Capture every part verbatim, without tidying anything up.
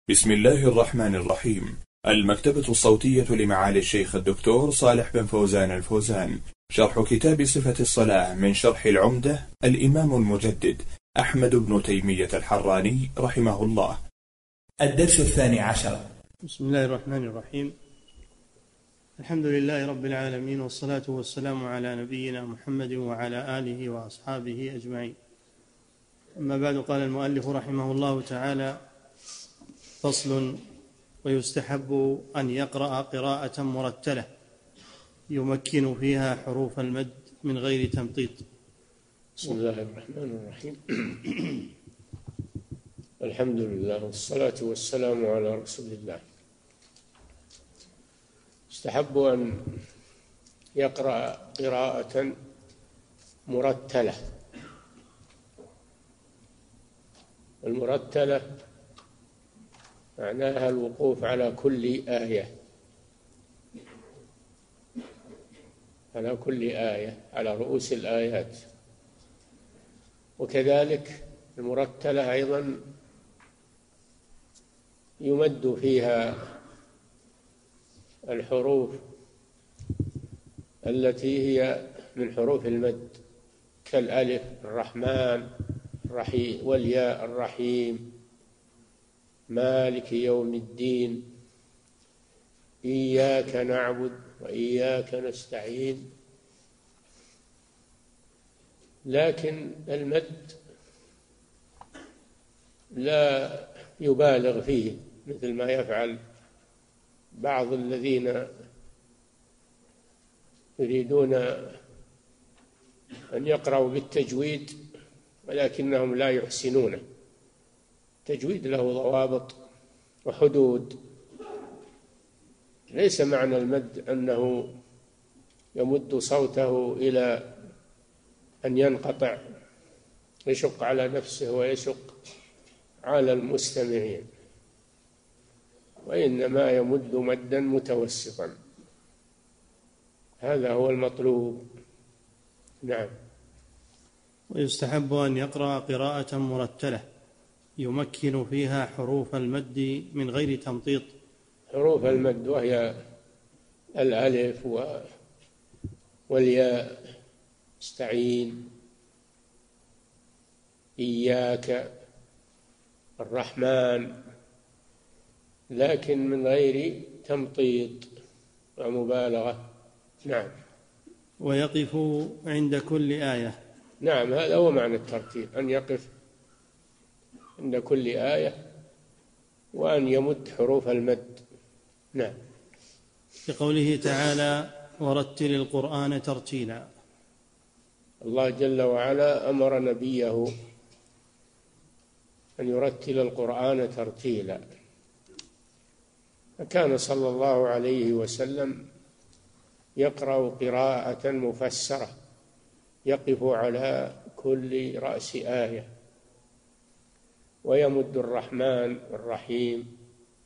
بسم الله الرحمن الرحيم. المكتبة الصوتية لمعالي الشيخ الدكتور صالح بن فوزان الفوزان، شرح كتاب صفة الصلاة من شرح العمدة الإمام المجدد أحمد بن تيمية الحراني رحمه الله. الدرس الثاني عشر. بسم الله الرحمن الرحيم. الحمد لله رب العالمين، والصلاة والسلام على نبينا محمد وعلى آله وأصحابه أجمعين. أما بعد، قال المؤلف رحمه الله تعالى: فصل: ويستحب أن يقرأ قراءة مرتلة يمكن فيها حروف المد من غير تمطيط. بسم الله الرحمن الرحيم. الحمد لله والصلاة والسلام على رسول الله. يستحب أن يقرأ قراءة مرتلة. المرتلة معناها الوقوف على كل آية، على كل آية، على رؤوس الآيات. وكذلك المرتلة أيضا يمد فيها الحروف التي هي من حروف المد، كالألف الرحمن الرحيم، والياء الرحيم، مالك يوم الدين، إياك نعبد وإياك نستعين. لكن المد لا يبالغ فيه مثل ما يفعل بعض الذين يريدون أن يقرأوا بالتجويد ولكنهم لا يحسنونه. التجويد له ضوابط وحدود. ليس معنى المد أنه يمد صوته إلى أن ينقطع، يشق على نفسه ويشق على المستمعين، وإنما يمد مدا متوسطا. هذا هو المطلوب. نعم. ويستحب أن يقرأ قراءة مرتلة يمكن فيها حروف المد من غير تمطيط. حروف المد وهي الألف والياء، استعين، إياك، الرحمن، لكن من غير تمطيط ومبالغة. نعم. ويقف عند كل آية. نعم، هذا هو معنى الترتيب، أن يقف عند كل آية وأن يمد حروف المد. نعم. لقوله تعالى: ورتل القرآن ترتيلا. الله جل وعلا أمر نبيه أن يرتل القرآن ترتيلا، فكان صلى الله عليه وسلم يقرأ قراءة مفسرة، يقف على كل رأس آية، ويمد الرحمن الرحيم.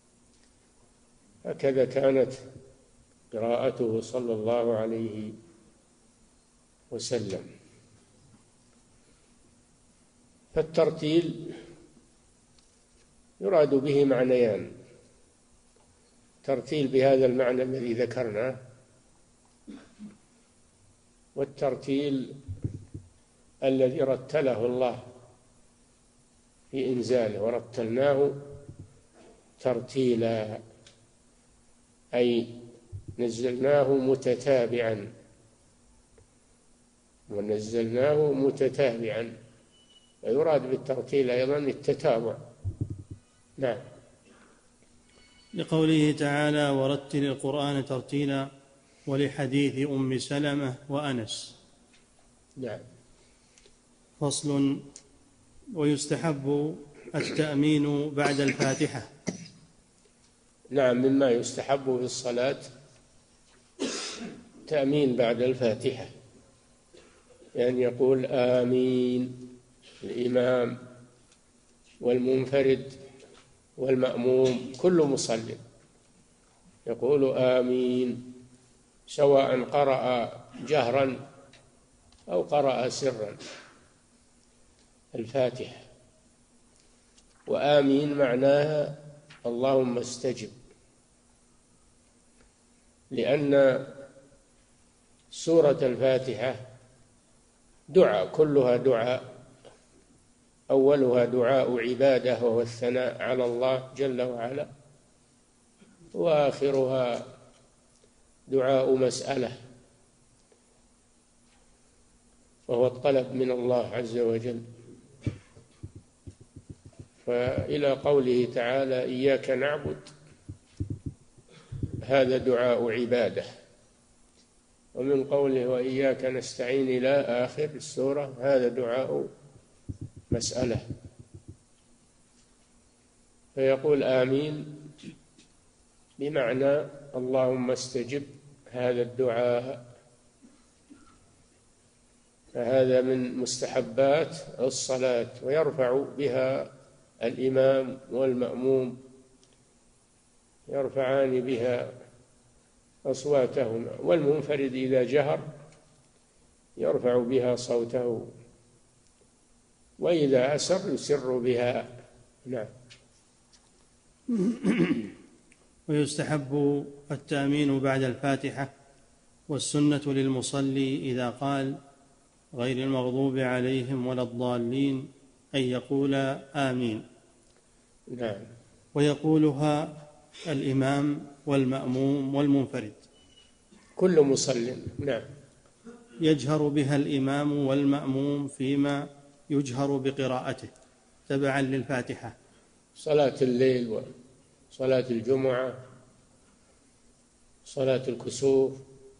هكذا كانت قراءته صلى الله عليه وسلم. فالترتيل يراد به معنيان: ترتيل بهذا المعنى الذي ذكرناه، والترتيل الذي رتله الله في إنزاله، ورتلناه ترتيلا، أي نزلناه متتابعا، ونزلناه متتابعا، ويراد بالترتيل أيضا التتابع. نعم. لقوله تعالى: ورتل القرآن ترتيلا، ولحديث أم سلمة وأنس. نعم. فصل: ويستحب التأمين بعد الفاتحة. نعم، مما يستحب في الصلاة تأمين بعد الفاتحة، يعني يقول آمين الإمام والمنفرد والمأموم، كل مصلي يقول آمين، سواء قرأ جهرا أو قرأ سرا الفاتحة. وآمين معناها اللهم استجب، لأن سورة الفاتحة دعاء، كلها دعاء، أولها دعاء عبادة وهو الثناء على الله جل وعلا، وآخرها دعاء مسألة وهو الطلب من الله عز وجل. فإلى قوله تعالى إياك نعبد، هذا دعاء عبادة، ومن قوله وإياك نستعين إلى آخر السورة هذا دعاء مسألة. فيقول آمين بمعنى اللهم استجب هذا الدعاء. فهذا من مستحبات الصلاة، ويرفع بها الإمام والمأموم، يرفعان بها أصواتهما، والمنفرد إذا جهر يرفع بها صوته، وإذا أسر يسر بها. نعم. ويستحب التأمين بعد الفاتحة، والسنة للمصلي إذا قال غير المغضوب عليهم ولا الضالين أن يقول آمين. نعم. ويقولها الإمام والمأموم والمنفرد، كل مصل. نعم. يجهر بها الإمام والمأموم فيما يجهر بقراءته تبعا للفاتحة، صلاة الليل وصلاة الجمعة، صلاة الكسوف،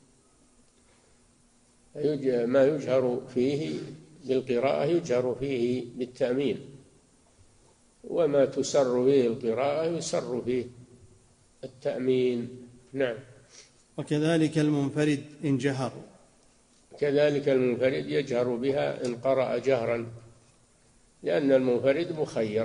ما يجهر فيه بالقراءة يجهر فيه بالتأمين، وما تسر فيه القراءة يسر فيه التأمين. نعم. وكذلك المنفرد إن جهر، كذلك المنفرد يجهر بها إن قرأ جهرا، لأن المنفرد مخير،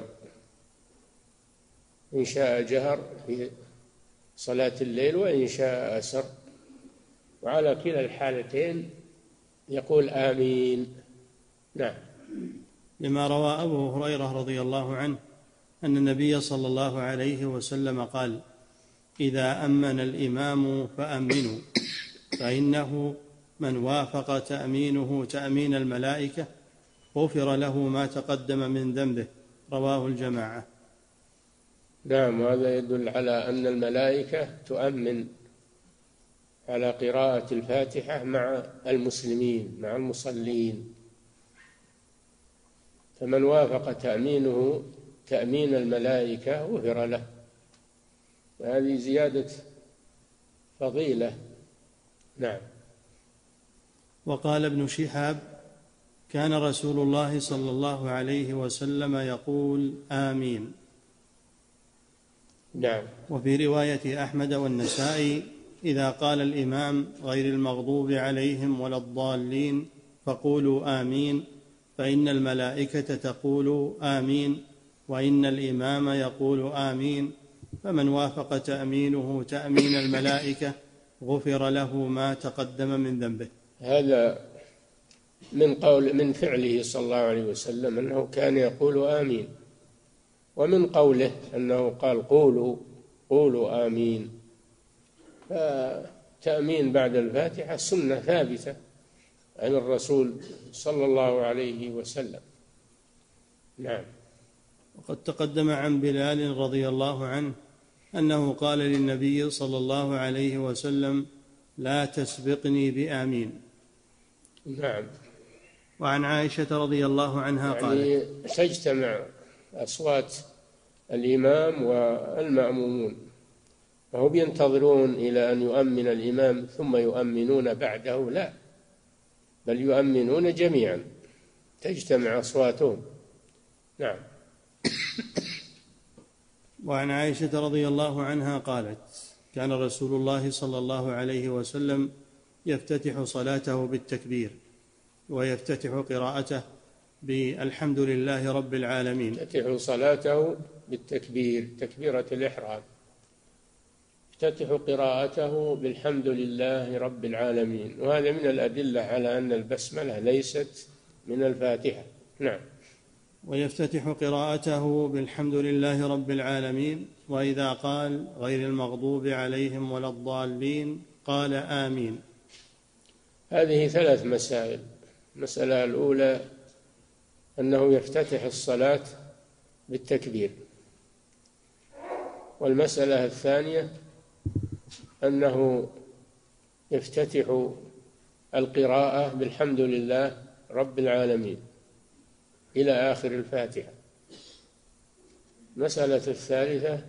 إن شاء جهر في صلاة الليل وإن شاء أسر، وعلى كلا الحالتين يقول آمين. نعم. لما روى أبو هريرة رضي الله عنه أن النبي صلى الله عليه وسلم قال إذا أمن الإمام فأمنوا، فإنه من وافق تأمينه تأمين الملائكة غفر له ما تقدم من ذنبه، رواه الجماعة. نعم. هذا يدل على أن الملائكة تؤمن على قراءة الفاتحة مع المسلمين، مع المصلين، فمن وافق تأمينه تأمين الملائكة غفر له، وهذه زيادة فضيلة. نعم. وقال ابن شهاب كان رسول الله صلى الله عليه وسلم يقول آمين. نعم. وفي رواية أحمد والنسائي إذا قال الإمام غير المغضوب عليهم ولا الضالين فقولوا آمين، فإن الملائكة تقول آمين، وإن الإمام يقول آمين، فمن وافق تأمينه تأمين الملائكة غفر له ما تقدم من ذنبه. هذا من قول من فعله صلى الله عليه وسلم أنه كان يقول آمين، ومن قوله أنه قال قولوا قولوا آمين. فتأمين بعد الفاتحة سنة ثابتة عن الرسول صلى الله عليه وسلم. نعم. وقد تقدم عن بلال رضي الله عنه أنه قال للنبي صلى الله عليه وسلم لا تسبقني بآمين. نعم. وعن عائشة رضي الله عنها يعني قالت تجتمع أصوات الإمام والمأمومون، فهم ينتظرون إلى أن يؤمن الإمام ثم يؤمنون بعده، لا، بل يؤمنون جميعا، تجتمع أصواتهم. نعم. وعن عائشة رضي الله عنها قالت كان رسول الله صلى الله عليه وسلم يفتتح صلاته بالتكبير، ويفتتح قراءته بالحمد لله رب العالمين. يفتتح صلاته بالتكبير، تكبيرة الإحرام، يفتتح قراءته بالحمد لله رب العالمين، وهذا من الأدلة على أن البسملة ليست من الفاتحة. نعم. ويفتتح قراءته بالحمد لله رب العالمين، وإذا قال غير المغضوب عليهم ولا الضالين قال آمين. هذه ثلاث مسائل. المسألة الأولى أنه يفتتح الصلاة بالتكبير، والمسألة الثانية أنه يفتتح القراءة بالحمد لله رب العالمين إلى آخر الفاتحة. المسألة الثالثة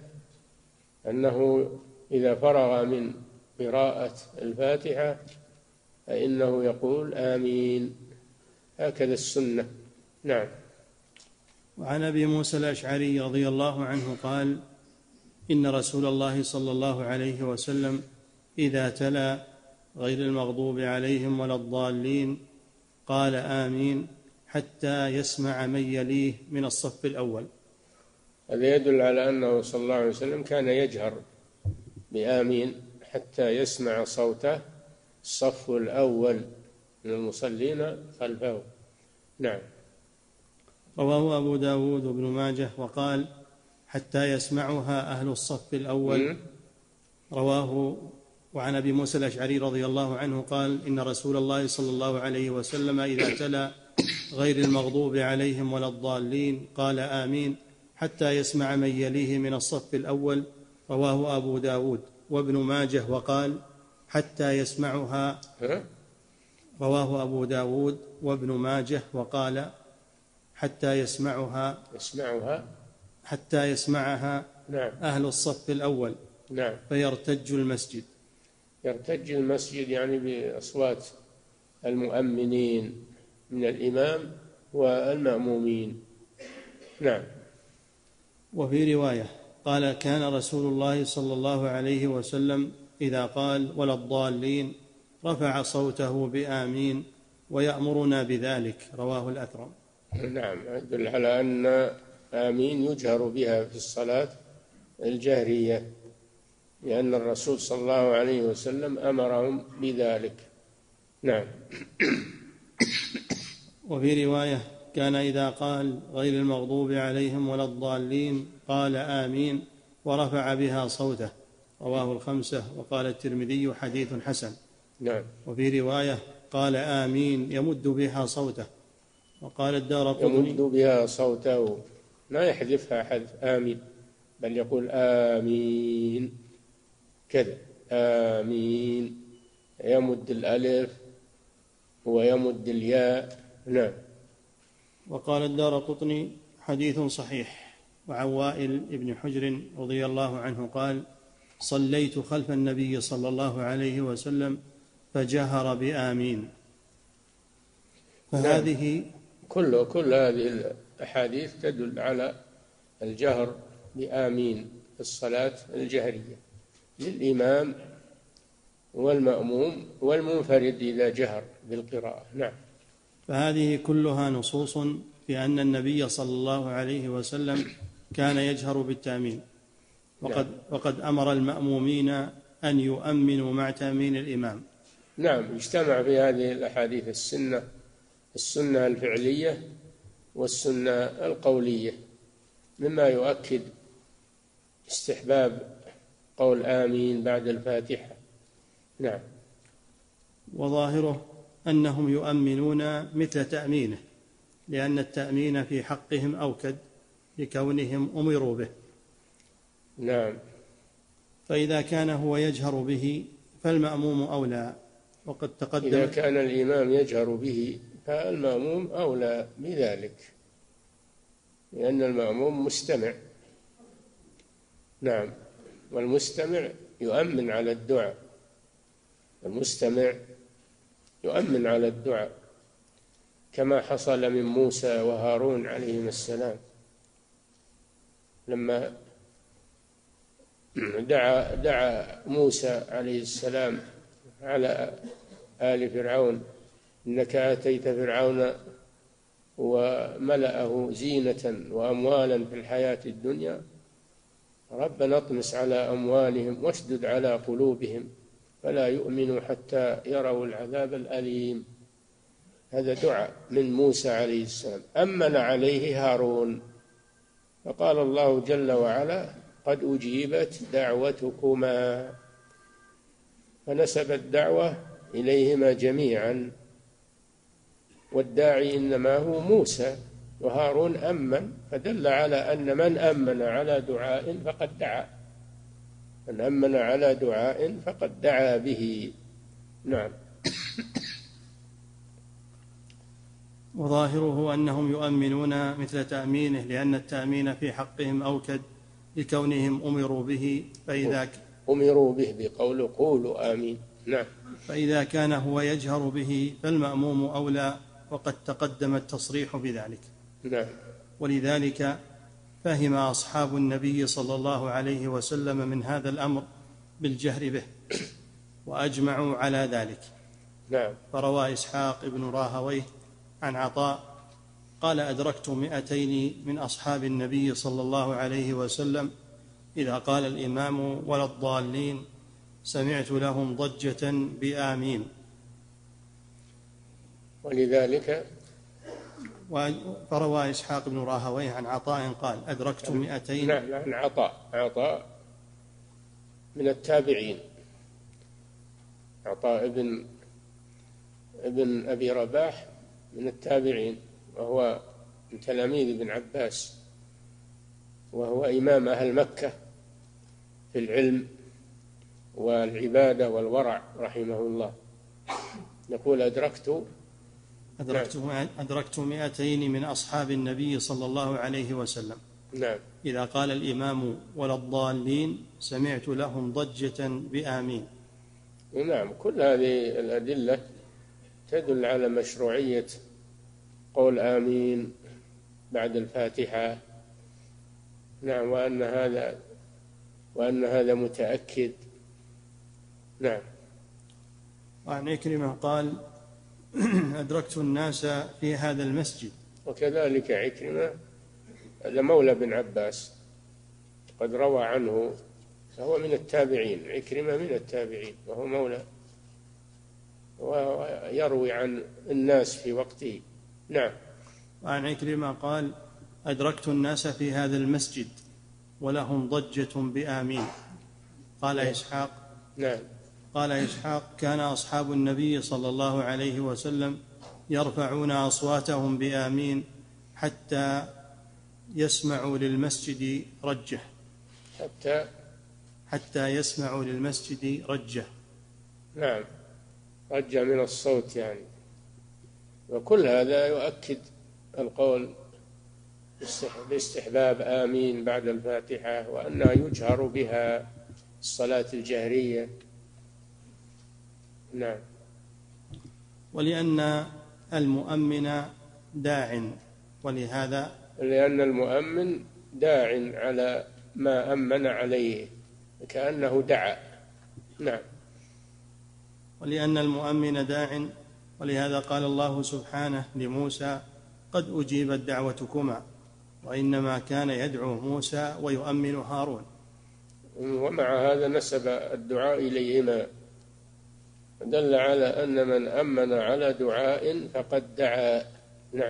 أنه إذا فرغ من قراءة الفاتحة فإنه يقول آمين، هكذا السنة. نعم. وعن أبي موسى الأشعري رضي الله عنه قال: إن رسول الله صلى الله عليه وسلم إذا تلا غير المغضوب عليهم ولا الضالين قال آمين حتى يسمع من يليه من الصف الأول. هذا يدل على أنه صلى الله عليه وسلم كان يجهر بآمين حتى يسمع صوته الصف الأول من المصلين خلفه. نعم. رواه أبو داود وابن ماجه وقال: حتى يسمعها أهل الصف الأول. رواه. وعن أبي موسى الأشعري رضي الله عنه قال: إن رسول الله صلى الله عليه وسلم إذا تلا غير المغضوب عليهم ولا الضالين قال آمين حتى يسمع من يليه من الصف الأول. رواه أبو داود وابن ماجه وقال: حتى يسمعها. رواه أبو داود وابن ماجه وقال: حتى يسمعها يسمعها حتى يسمعها نعم. أهل الصف الأول. نعم. فيرتج المسجد. يرتج المسجد يعني بأصوات المؤمنين من الإمام والمأمومين. نعم. وفي رواية قال: كان رسول الله صلى الله عليه وسلم إذا قال ولا الضالين رفع صوته بآمين ويأمرنا بذلك. رواه الأكرم. نعم. يدل على أن آمين يجهر بها في الصلاة الجهرية، لأن الرسول صلى الله عليه وسلم أمرهم بذلك. نعم. وفي رواية كان إذا قال غير المغضوب عليهم ولا الضالين قال آمين ورفع بها صوته. رواه الخمسة. وقال الترمذي حديث حسن. نعم. وفي رواية قال آمين يمد بها صوته. وقال الدارقطني يمد بها صوته، لا يحذفها حذف آمين، بل يقول آمين كذا، آمين، يمد الألف ويمد الياء. نعم. وقال الدارقطني حديث صحيح. وعن وائل بن حجر رضي الله عنه قال: صليت خلف النبي صلى الله عليه وسلم فجهر بآمين. فهذه نعم. كل كل هذه الأحاديث تدل على الجهر بآمين في الصلاة الجهرية للإمام والمأموم والمنفرد إذا جهر بالقراءة. نعم. فهذه كلها نصوص في أن النبي صلى الله عليه وسلم كان يجهر بالتأمين، وقد, نعم. وقد أمر المأمومين أن يؤمنوا مع تأمين الإمام. نعم. اجتمع في هذه الأحاديث السنة السنة الفعلية والسنة القولية، مما يؤكد استحباب قول آمين بعد الفاتحة. نعم. وظاهره أنهم يؤمنون مثل تأمينه، لأن التأمين في حقهم أوكد لكونهم أمروا به. نعم. فإذا كان هو يجهر به فالمأموم أولى. وقد تقدم إذا كان الإمام يجهر به فالمأموم أولى بذلك، لأن المأموم مستمع. نعم. والمستمع يؤمن على الدعاء، المستمع يؤمن على الدعاء، كما حصل من موسى وهارون عليهما السلام لما دعا دعا موسى عليه السلام على آل فرعون: إنك آتيت فرعون وملأه زينة وأموالا في الحياة الدنيا، ربنا اطمس على أموالهم واشدد على قلوبهم فلا يؤمنوا حتى يروا العذاب الأليم. هذا دعاء من موسى عليه السلام. أمن عليه هارون، فقال الله جل وعلا: قد أجيبت دعوتكما، فنسب الدعوة إليهما جميعا، والداعي إنما هو موسى، وهارون أمن، فدل على أن من أمن على دعاء فقد دعا، من أمن على دعاء فقد دعا به. نعم. وظاهره أنهم يؤمنون مثل تأمينه، لأن التأمين في حقهم أوكد لكونهم أمروا به، فإذا أمروا به بقول قولوا آمين. نعم. فإذا كان هو يجهر به فالمأموم أولى، وقد تقدم التصريح بذلك. نعم. ولذلك فهم أصحاب النبي صلى الله عليه وسلم من هذا الأمر بالجهر به، وأجمعوا على ذلك. نعم. فروى إسحاق بن راهويه عن عطاء قال: أدركت مئتين من أصحاب النبي صلى الله عليه وسلم إذا قال الإمام ولا الضالين سمعت لهم ضجة بآمين. ولذلك فروى إسحاق بن راهويه عن عطاء قال: أدركت مئتين. نعم. عن عطاء عطاء من التابعين، عطاء ابن ابن أبي رباح من التابعين، وهو من تلاميذ ابن عباس، وهو إمام أهل مكة في العلم والعبادة والورع رحمه الله. يقول: أدركت أدركت, نعم. أدركت مئتين من أصحاب النبي صلى الله عليه وسلم. نعم. إذا قال الإمام ولا الضالين سمعت لهم ضجة بآمين. نعم. كل هذه الأدلة تدل على مشروعية قول آمين بعد الفاتحة. نعم. وأن هذا وأن هذا متأكد. نعم. وعن عكرمة قال: أدركت الناس في هذا المسجد. وكذلك عكرمة هذا مولى بن عباس، قد روى عنه، فهو من التابعين. عكرمة من التابعين وهو مولى، ويروي عن الناس في وقته. نعم. وعن عكرمة قال: أدركت الناس في هذا المسجد ولهم ضجة بآمين. قال نعم. إسحاق نعم. قال إسحاق: كان أصحاب النبي صلى الله عليه وسلم يرفعون أصواتهم بآمين حتى يسمعوا للمسجد رجة حتى حتى يسمعوا للمسجد رجة. نعم. رجة من الصوت يعني. وكل هذا يؤكد القول باستحباب آمين بعد الفاتحة، وأنها يجهر بها الصلاة الجهرية. نعم. ولأن المؤمن داع، ولهذا لأن المؤمن داع على ما أمن عليه، كأنه دعا. نعم. ولأن المؤمن داع، ولهذا قال الله سبحانه لموسى: قد أجيبت دعوتكما، وإنما كان يدعو موسى ويؤمن هارون. ومع هذا نسب الدعاء إليهما، دل على أن من أمن على دعاء فقد دعا. نعم.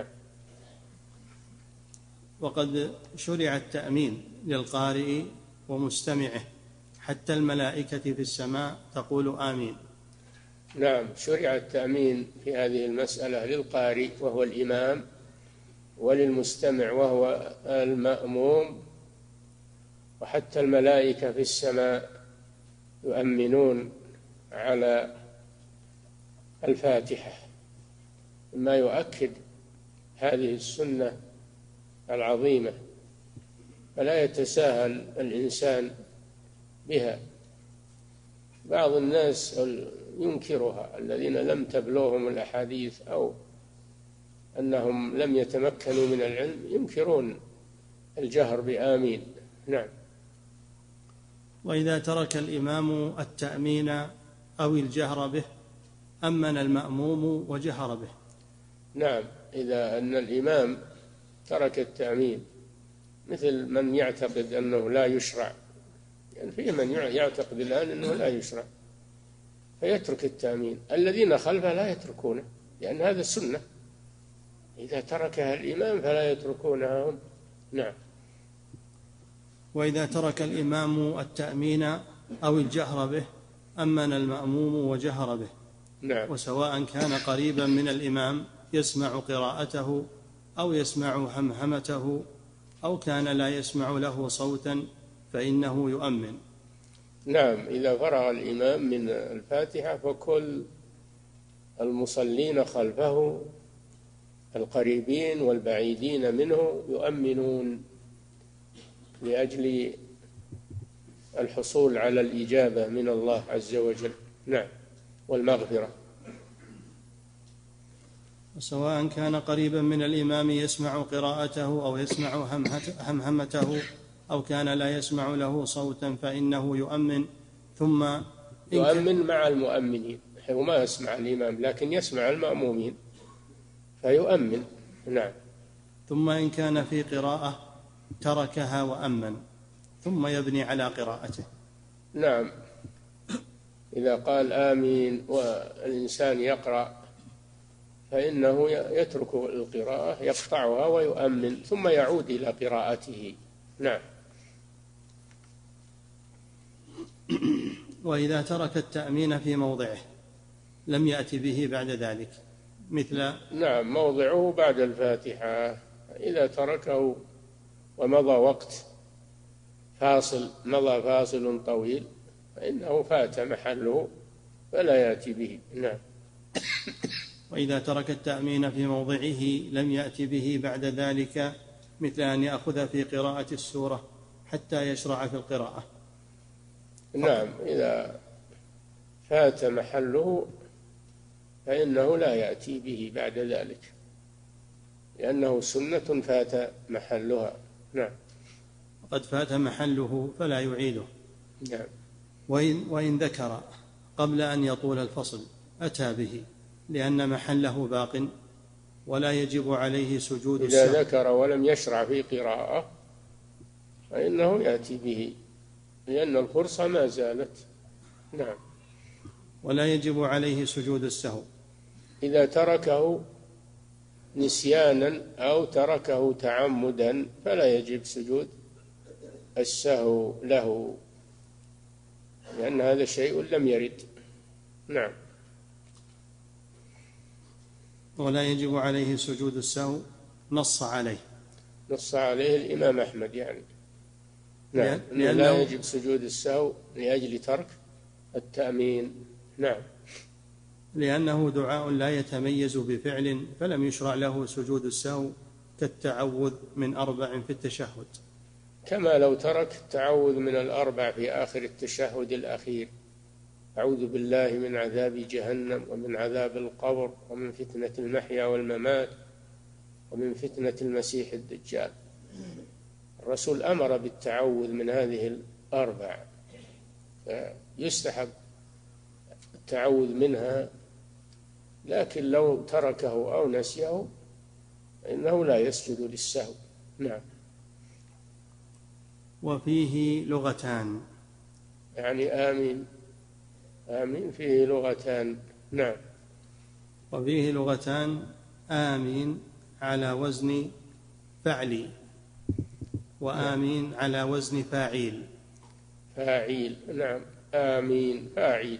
وقد شرع التأمين للقارئ ومستمعه، حتى الملائكة في السماء تقول آمين. نعم. شرع التأمين في هذه المسألة للقارئ وهو الإمام، وللمستمع وهو المأموم، وحتى الملائكة في السماء يؤمنون على الفاتحة، مما يؤكد هذه السنة العظيمة، فلا يتساهل الإنسان بها. بعض الناس ينكرها، الذين لم تبلغهم الأحاديث أو أنهم لم يتمكنوا من العلم ينكرون الجهر بآمين. نعم. وإذا ترك الإمام التأمين أو الجهر به أمن المأموم وجهر به. نعم. إذا أن الإمام ترك التأمين، مثل من يعتقد أنه لا يشرع، يعني في من يعتقد الآن أنه لا يشرع فيترك التأمين، الذين خلفه لا يتركونه، لأن هذا سنة إذا تركها الإمام فلا يتركونها هم. نعم. وإذا ترك الإمام التأمين أو الجهر به أمن المأموم وجهر به. نعم. وسواء كان قريبا من الإمام يسمع قراءته أو يسمع همهمته أو كان لا يسمع له صوتا فإنه يؤمن. نعم. إذا فرغ الإمام من الفاتحة فكل المصلين خلفه القريبين والبعيدين منه يؤمنون لأجل الحصول على الإجابة من الله عز وجل. نعم. والمغفرة. سواء كان قريبا من الإمام يسمع قراءته أو يسمع همهمته أو كان لا يسمع له صوتا فإنه يؤمن. ثم يؤمن مع المؤمنين، هو ما يسمع الإمام لكن يسمع المأمومين فيؤمن. نعم. ثم إن كان في قراءة تركها وأمن ثم يبني على قراءته. نعم. إذا قال آمين والإنسان يقرأ فإنه يترك القراءة يقطعها ويؤمن ثم يعود إلى قراءته. نعم. وإذا ترك التأمين في موضعه لم يأتي به بعد ذلك مثل. نعم. موضعه بعد الفاتحة. إذا تركه ومضى وقت فاصل مضى فاصل طويل فإنه فات محله فلا يأتي به. نعم. وإذا ترك التأمين في موضعه لم يأتي به بعد ذلك مثل أن يأخذ في قراءة السورة حتى يشرع في القراءة. نعم. إذا فات محله فإنه لا يأتي به بعد ذلك لأنه سنة فات محلها. نعم. وقد فات محله فلا يعيده. نعم. وإن, وإن ذكر قبل أن يطول الفصل أتى به لأن محله باق ولا يجب عليه سجود إذا السهو. ذكر ولم يشرع في قراءة فإنه يأتي به لأن الفرصة ما زالت. نعم. ولا يجب عليه سجود السهو. إذا تركه نسيانا أو تركه تعمدا فلا يجب سجود السهو له لأن هذا شيء لم يرد. نعم. ولا يجب عليه سجود السهو نص عليه نص عليه الإمام أحمد يعني. نعم. لأنه لا يجب سجود السهو لأجل ترك التأمين. نعم. لأنه دعاء لا يتميز بفعل فلم يشرع له سجود السهو كالتعوذ من أربع في التشهد. كما لو ترك التعوذ من الأربع في آخر التشهد الأخير: أعوذ بالله من عذاب جهنم ومن عذاب القبر ومن فتنة المحيا والممات ومن فتنة المسيح الدجال. الرسول أمر بالتعوذ من هذه الأربع فيستحب التعوذ منها، لكن لو تركه أو نسيه فإنه لا يسجد للسهو. نعم. وفيه لغتان يعني آمين آمين فيه لغتان. نعم. وفيه لغتان آمين على وزن فعلي وآمين على وزن فاعيل. فاعيل. نعم. آمين فاعيل.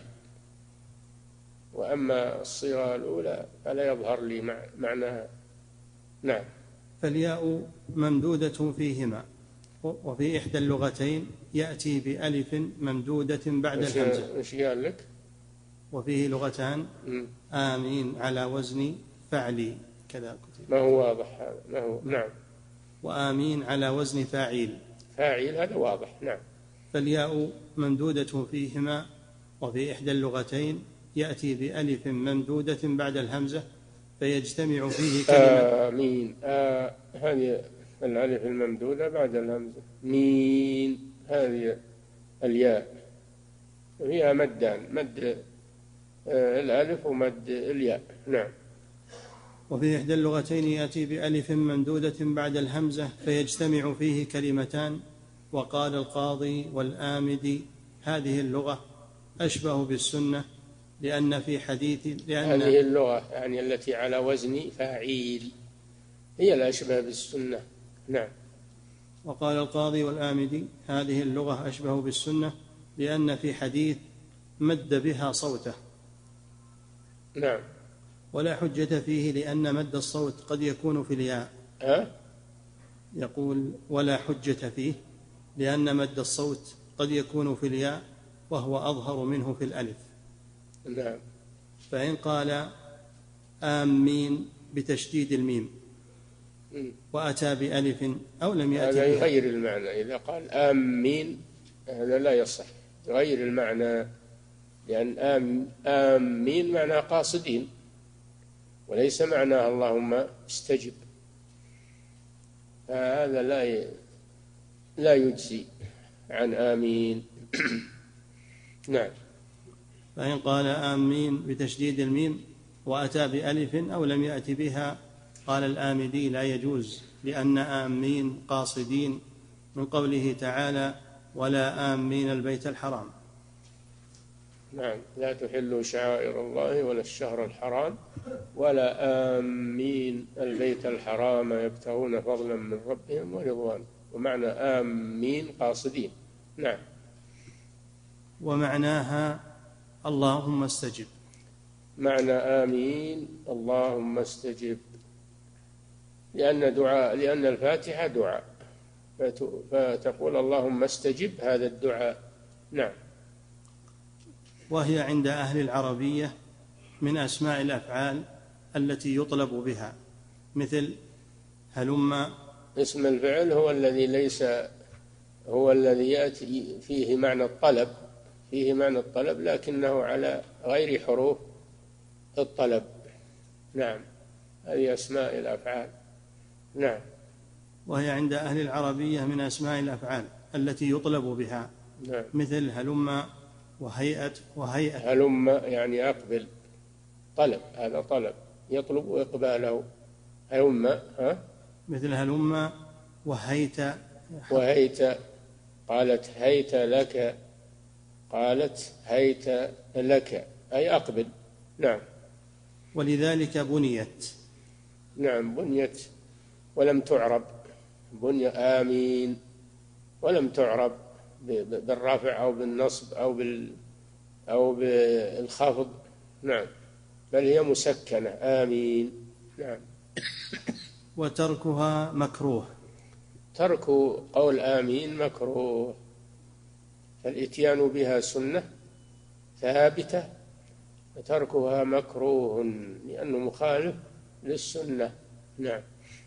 وأما الصيغة الأولى فلا يظهر لي معناها. نعم. فالياء ممدودة فيهما وفي إحدى اللغتين يأتي بألف ممدودة بعد الهمزة. إيش قال لك؟ وفيه لغتان آمين على وزن فعلي كذا كتب. ما هو واضح هذا؟ ما هو. نعم. وآمين على وزن فاعيل. فاعيل هذا واضح. نعم. فالياء ممدودة فيهما وفي إحدى اللغتين يأتي بألف ممدودة بعد الهمزة فيجتمع فيه كلمة آمين. آه هذه الألف الممدودة بعد الهمزة. مين هذه الياء فيها مدان، مد آه الألف ومد الياء. نعم. وفي إحدى اللغتين يأتي بألف ممدودة بعد الهمزة فيجتمع فيه كلمتان. وقال القاضي والآمدي هذه اللغة أشبه بالسنة لأن في حديث لأن هذه اللغة يعني التي على وزن فاعيل هي الأشبه بالسنة. نعم. وقال القاضي والآمدي: هذه اللغة أشبه بالسنة لأن في حديث مد بها صوته. نعم. ولا حجة فيه لأن مد الصوت قد يكون في الياء. أه؟ يقول: ولا حجة فيه لأن مد الصوت قد يكون في الياء وهو أظهر منه في الألف. نعم. فإن قال آمين بتشديد الميم وأتى بألف أو لم يأتي هذا بها، يغير المعنى. إذا قال آمين هذا لا يصح، يغير المعنى، لأن آم آمين معنى قاصدين، وليس معناه اللهم استجب، فهذا لا ي... لا يجزي عن آمين. نعم. فإن قال آمين بتشديد الميم وأتى بألف أو لم يأت بها قال الآمدي: لا يجوز، لأن آمين قاصدين من قوله تعالى: ولا آمين البيت الحرام. نعم. لا تحلوا شعائر الله ولا الشهر الحرام ولا آمين البيت الحرام يبتغون فضلا من ربهم ورضوان، ومعنى آمين قاصدين. نعم. ومعناها اللهم استجب. معنى آمين اللهم استجب، لأن دعاء لأن الفاتحة دعاء، فتقول اللهم استجب هذا الدعاء. نعم. وهي عند أهل العربية من أسماء الأفعال التي يطلب بها، مثل هلم. اسم الفعل هو الذي ليس هو الذي يأتي فيه معنى الطلب، فيه معنى الطلب لكنه على غير حروف الطلب. نعم. هذه أسماء الأفعال. نعم. وهي عند أهل العربية من أسماء الأفعال التي يطلب بها. نعم. مثل هلم وهيئة وهيئة. هلم يعني أقبل، طلب، هذا طلب يطلب إقباله. هلم. ها؟ مثل هلم وهيت. وهيت، قالت هيت لك، قالت هيت لك أي أقبل. نعم. ولذلك بنيت. نعم. بنيت ولم تعرب، بني آمين ولم تعرب بالرفع أو بالنصب أو بال أو بالخفض. نعم. بل هي مسكنة آمين. نعم. وتركها مكروه. ترك قول آمين مكروه، فالإتيان بها سنة ثابتة، وتركها مكروه لأنه مخالف للسنة. نعم.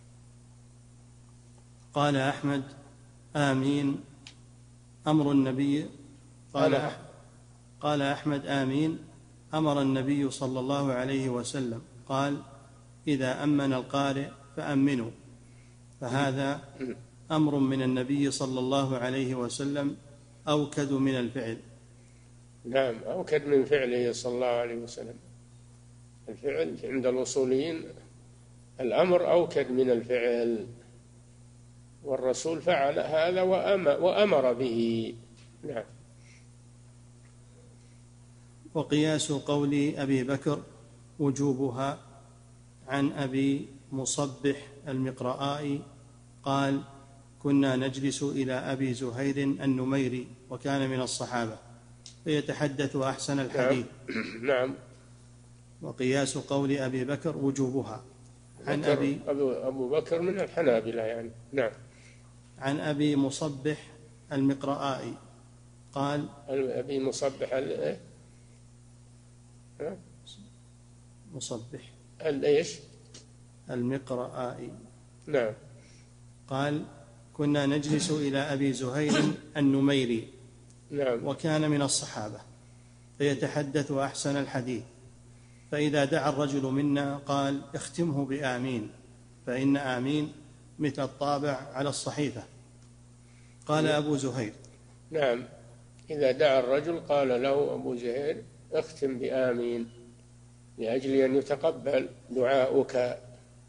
قال أحمد: آمين أمر النبي. قال أحمد قال أحمد: آمين أمر النبي صلى الله عليه وسلم، قال: إذا أمن القارئ فأمنوا. فهذا أمر من النبي صلى الله عليه وسلم أوكد من الفعل. نعم. أوكد من فعله صلى الله عليه وسلم. الفعل عند الأصوليين الأمر أوكد من الفعل، والرسول فعل هذا وأمر به. نعم. وقياس قول أبي بكر وجوبها عن أبي مصبح المقرآي قال: كنا نجلس إلى أبي زهير النميري وكان من الصحابة فيتحدث أحسن الحديث. نعم. وقياس قول أبي بكر وجوبها عن أبي أبو بكر من الحنابلة يعني. نعم. عن أبي مصبح المقرآي قال: أبي مصبح ال... مصبح الإيش؟ المقرآي. نعم. قال: كنا نجلس إلى أبي زهير النميري. نعم. وكان من الصحابة فيتحدث أحسن الحديث، فإذا دعا الرجل منا قال: اختمه بآمين، فإن آمين مثل الطابع على الصحيفة. قال أبو زهير: نعم. إذا دعا الرجل قال له أبو زهير: اختم بآمين، لأجل أن يتقبل دعاؤك.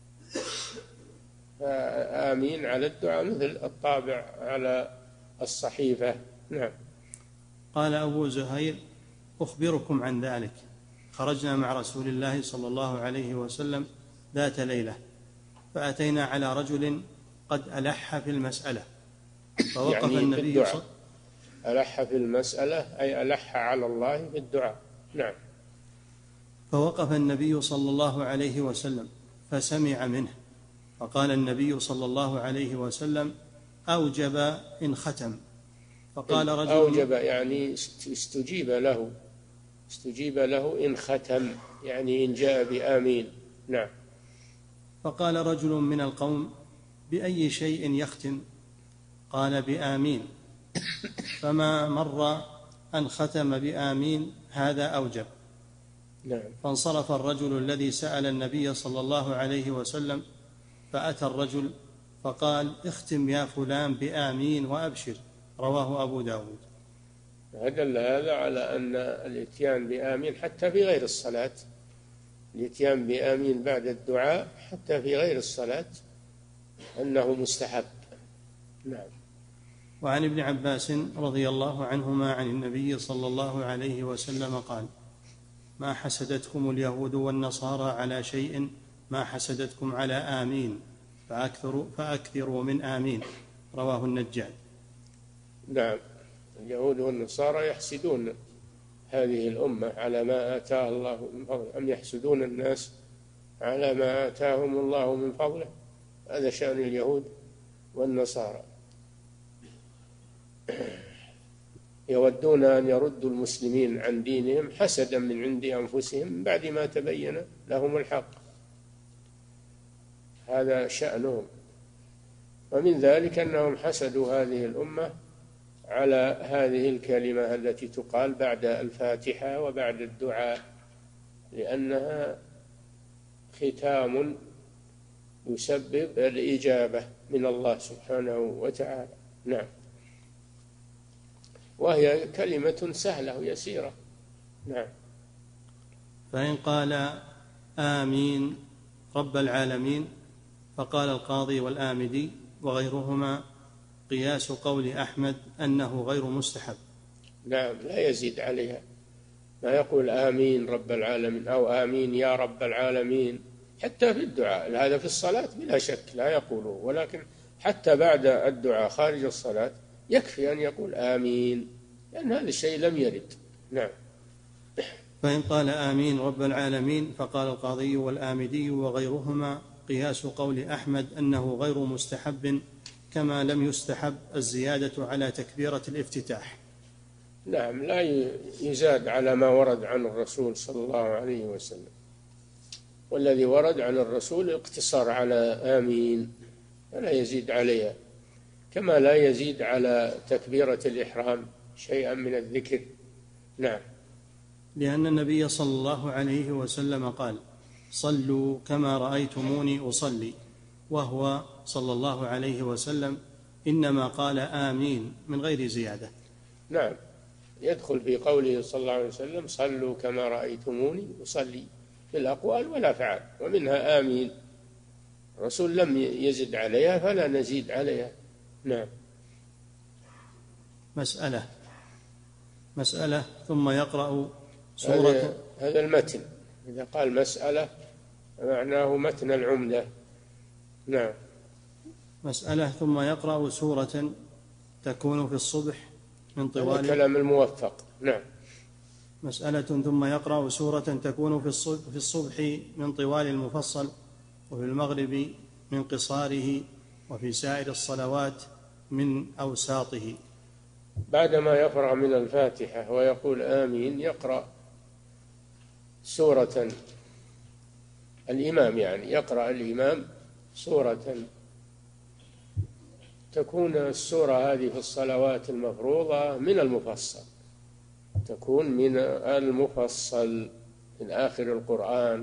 آمين على الدعاء مثل الطابع على الصحيفة. نعم. قال أبو زهير: أخبركم عن ذلك. خرجنا مع رسول الله صلى الله عليه وسلم ذات ليلة فأتينا على رجل قد ألح في المسألة فوقف يعني النبي صلى ألح في المسألة أي ألح على الله بالدعاء. نعم. فوقف النبي صلى الله عليه وسلم فسمع منه، فقال النبي صلى الله عليه وسلم: أوجب إن ختم. فقال رجل: أوجب يعني استجيب له، استجيب له إن ختم، يعني إن جاء بآمين. نعم. فقال رجل من القوم: بأي شيء يختم؟ قال: بآمين. فما مر أن ختم بآمين، هذا أوجب. نعم. فانصرف الرجل الذي سأل النبي صلى الله عليه وسلم، فأتى الرجل فقال: اختم يا فلان بآمين وأبشر. رواه أبو داود. دل هذا على أن الإتيان بآمين حتى في غير الصلاة، الإتيان بآمين بعد الدعاء حتى في غير الصلاة أنه مستحب. نعم. وعن ابن عباس رضي الله عنهما عن النبي صلى الله عليه وسلم قال: ما حسدتكم اليهود والنصارى على شيء ما حسدتكم على آمين، فأكثروا, فأكثروا من آمين. رواه النجاد. نعم. اليهود والنصارى يحسدون هذه الأمة على ما آتاها الله من فضله، أم يحسدون الناس على ما آتاهم الله من فضله. هذا شأن اليهود والنصارى، يودون أن يردوا المسلمين عن دينهم حسدا من عند أنفسهم بعد ما تبين لهم الحق. هذا شأنهم. ومن ذلك أنهم حسدوا هذه الأمة على هذه الكلمة التي تقال بعد الفاتحة وبعد الدعاء، لأنها ختام يسبب الإجابة من الله سبحانه وتعالى. نعم. وهي كلمة سهلة ويسيرة. نعم. فإن قال: آمين رب العالمين، فقال القاضي والآمدي وغيرهما: قياس قول أحمد أنه غير مستحب. نعم، لا يزيد عليها، ما يقول آمين رب العالمين أو آمين يا رب العالمين، حتى في الدعاء، هذا في الصلاة بلا شك لا يقوله، ولكن حتى بعد الدعاء خارج الصلاة يكفي أن يقول آمين، لأن هذا الشيء لم يرد. نعم. فإن قال: آمين رب العالمين، فقال القاضي والآمدي وغيرهما: قياس قول أحمد أنه غير مستحب، كما لم يستحب الزيادة على تكبيرة الافتتاح. نعم، لا يزاد على ما ورد عن الرسول صلى الله عليه وسلم، والذي ورد عن الرسول الاقتصار على آمين، ولا يزيد عليها، كما لا يزيد على تكبيرة الإحرام شيئا من الذكر. نعم. لأن النبي صلى الله عليه وسلم قال: صلوا كما رأيتموني أصلي، وهو صلى الله عليه وسلم إنما قال آمين من غير زيادة. نعم، يدخل في قوله صلى الله عليه وسلم: صلوا كما رأيتموني أصلي، في الأقوال والأفعال، ومنها آمين. الرسول لم يزد عليها فلا نزيد عليها. نعم. مسألة مسألة ثم يقرأ سورة. هذا, هذا المتن، إذا قال مسألة معناه متن العمدة. نعم. مسألة ثم يقرأ سورة تكون في الصبح من طوال كلام الموفق. نعم. مسألة ثم يقرأ سورة تكون في الصبح من طوال المفصل، وفي المغرب من قصاره، وفي سائر الصلوات من أوساطه. بعدما يفرغ من الفاتحة ويقول آمين يقرأ سورة، الإمام يعني يقرأ الإمام سورة تكون السورة هذه في الصلوات المفروضة من المفصل، تكون من المفصل من آخر القرآن،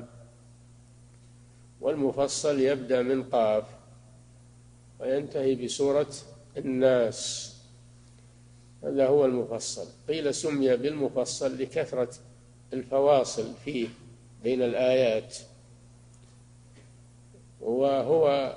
والمفصل يبدأ من قاف وينتهي بسورة الناس، هذا هو المفصل. قيل سمي بالمفصل لكثرة الفواصل فيه بين الآيات، وهو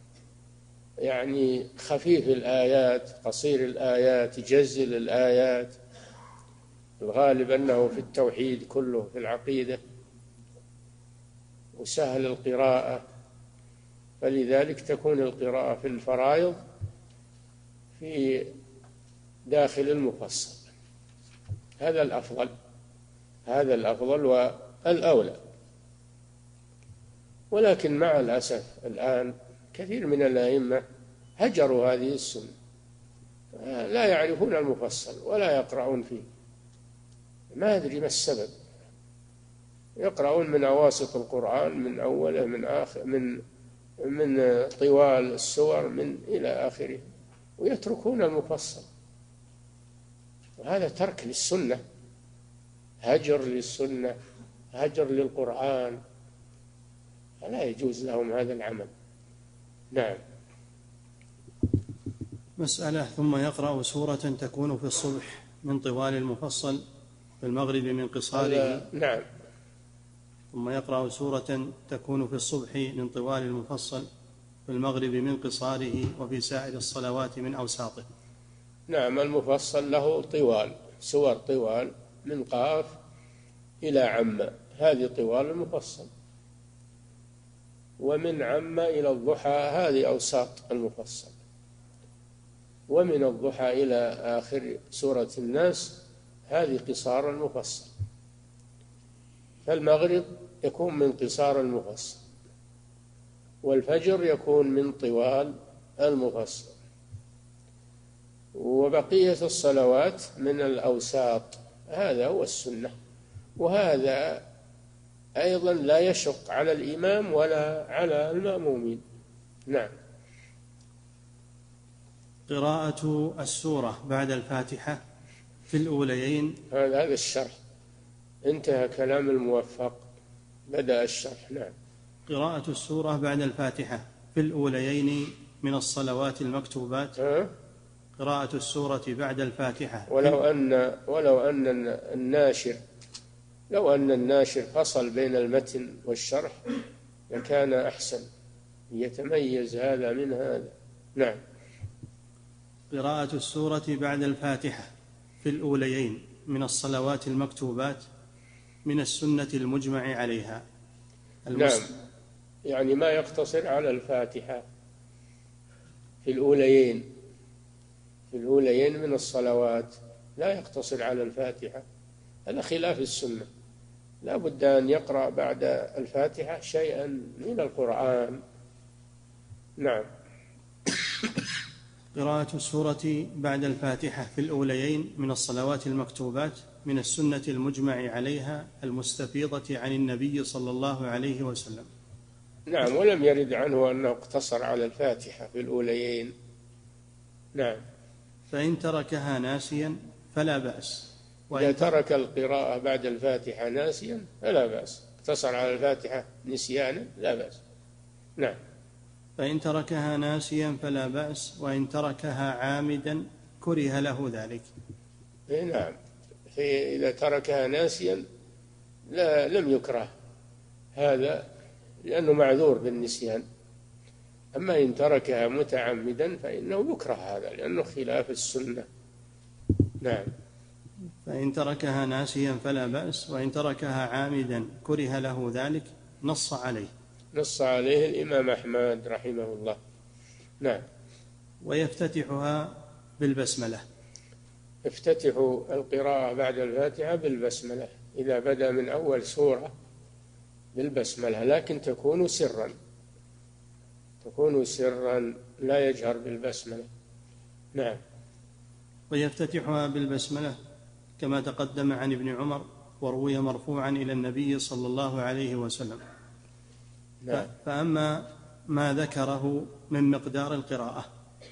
يعني خفيف الآيات، قصير الآيات، جزل الآيات، الغالب أنه في التوحيد كله، في العقيدة، وسهل القراءة، فلذلك تكون القراءة في الفرائض في داخل المفصل. هذا الأفضل، هذا الأفضل والأولى. ولكن مع الأسف الآن كثير من الأئمة هجروا هذه السنة، لا يعرفون المفصل ولا يقرؤون فيه، ما أدري ما السبب. يقرؤون من أواسط القرآن، من أوله من آخر، من من طوال السور من إلى آخره، ويتركون المفصل. وهذا ترك للسنة، هجر للسنة، هجر للقرآن، فلا يجوز لهم هذا العمل. نعم. مسألة: ثم يقرأ سورة تكون في الصبح من طوال المفصل، في المغرب من قصاره. نعم. ثم يقرأ سورة تكون في الصبح من طوال المفصل، في المغرب من قصاره، وفي سائر الصلوات من أوساطه. نعم، المفصل له طوال، سور طوال من قاف إلى عم، هذه طوال المفصل. ومن عم إلى الضحى هذه أوساط المفصل. ومن الضحى إلى آخر سورة الناس هذه قصار المفصل. فالمغرب يكون من قصار المفصل، والفجر يكون من طوال المفصل، وبقية الصلوات من الأوساط. هذا هو السنة، وهذا أيضا لا يشق على الإمام ولا على المأمومين. نعم. قراءة السورة بعد الفاتحة في الأوليين. هذا هذا الشرح، انتهى كلام الموفق، بدأ الشرح. نعم. قراءة السورة بعد الفاتحة في الأوليين من الصلوات المكتوبات. ها؟ قراءة السورة بعد الفاتحة ولو أن ولو أن الناشر لو أن الناشر فصل بين المتن والشرح لكان أحسن، يتميز هذا من هذا. نعم. قراءة السورة بعد الفاتحة في الأوليين من الصلوات المكتوبات من السنة المجمع عليها. نعم، يعني ما يقتصر على الفاتحة في الأوليين في الأوليين من الصلوات، لا يقتصر على الفاتحة، هذا خلاف السنة. لا بد أن يقرأ بعد الفاتحة شيئا من القرآن. نعم. قراءة السورة بعد الفاتحة في الأوليين من الصلوات المكتوبات من السنة المجمع عليها المستفيضة عن النبي صلى الله عليه وسلم. نعم، ولم يرد عنه أنه اقتصر على الفاتحة في الأوليين. نعم. فإن تركها ناسيا فلا بأس. إذا ترك القراءة بعد الفاتحة ناسيا فلا بأس، اقتصر على الفاتحة نسيانا لا بأس. نعم. فإن تركها ناسيا فلا بأس، وإن تركها عامدا كره له ذلك. نعم، إذا تركها ناسيا لا لم يكره هذا، لأنه معذور بالنسيان. أما إن تركها متعمدا فإنه يكره هذا، لأنه خلاف السنة. نعم. فإن تركها ناسيا فلا بأس، وإن تركها عامدا كره له ذلك، نص عليه نص عليه الإمام أحمد رحمه الله. نعم. ويفتتحها بالبسملة. افتتح القراءة بعد الفاتحة بالبسملة إذا بدأ من أول سورة بالبسملة، لكن تكون سرا تكون سرا لا يجهر بالبسملة. نعم. ويفتتحها بالبسملة كما تقدم عن ابن عمر، وروي مرفوعا إلى النبي صلى الله عليه وسلم. نعم. فأما ما ذكره من مقدار القراءة،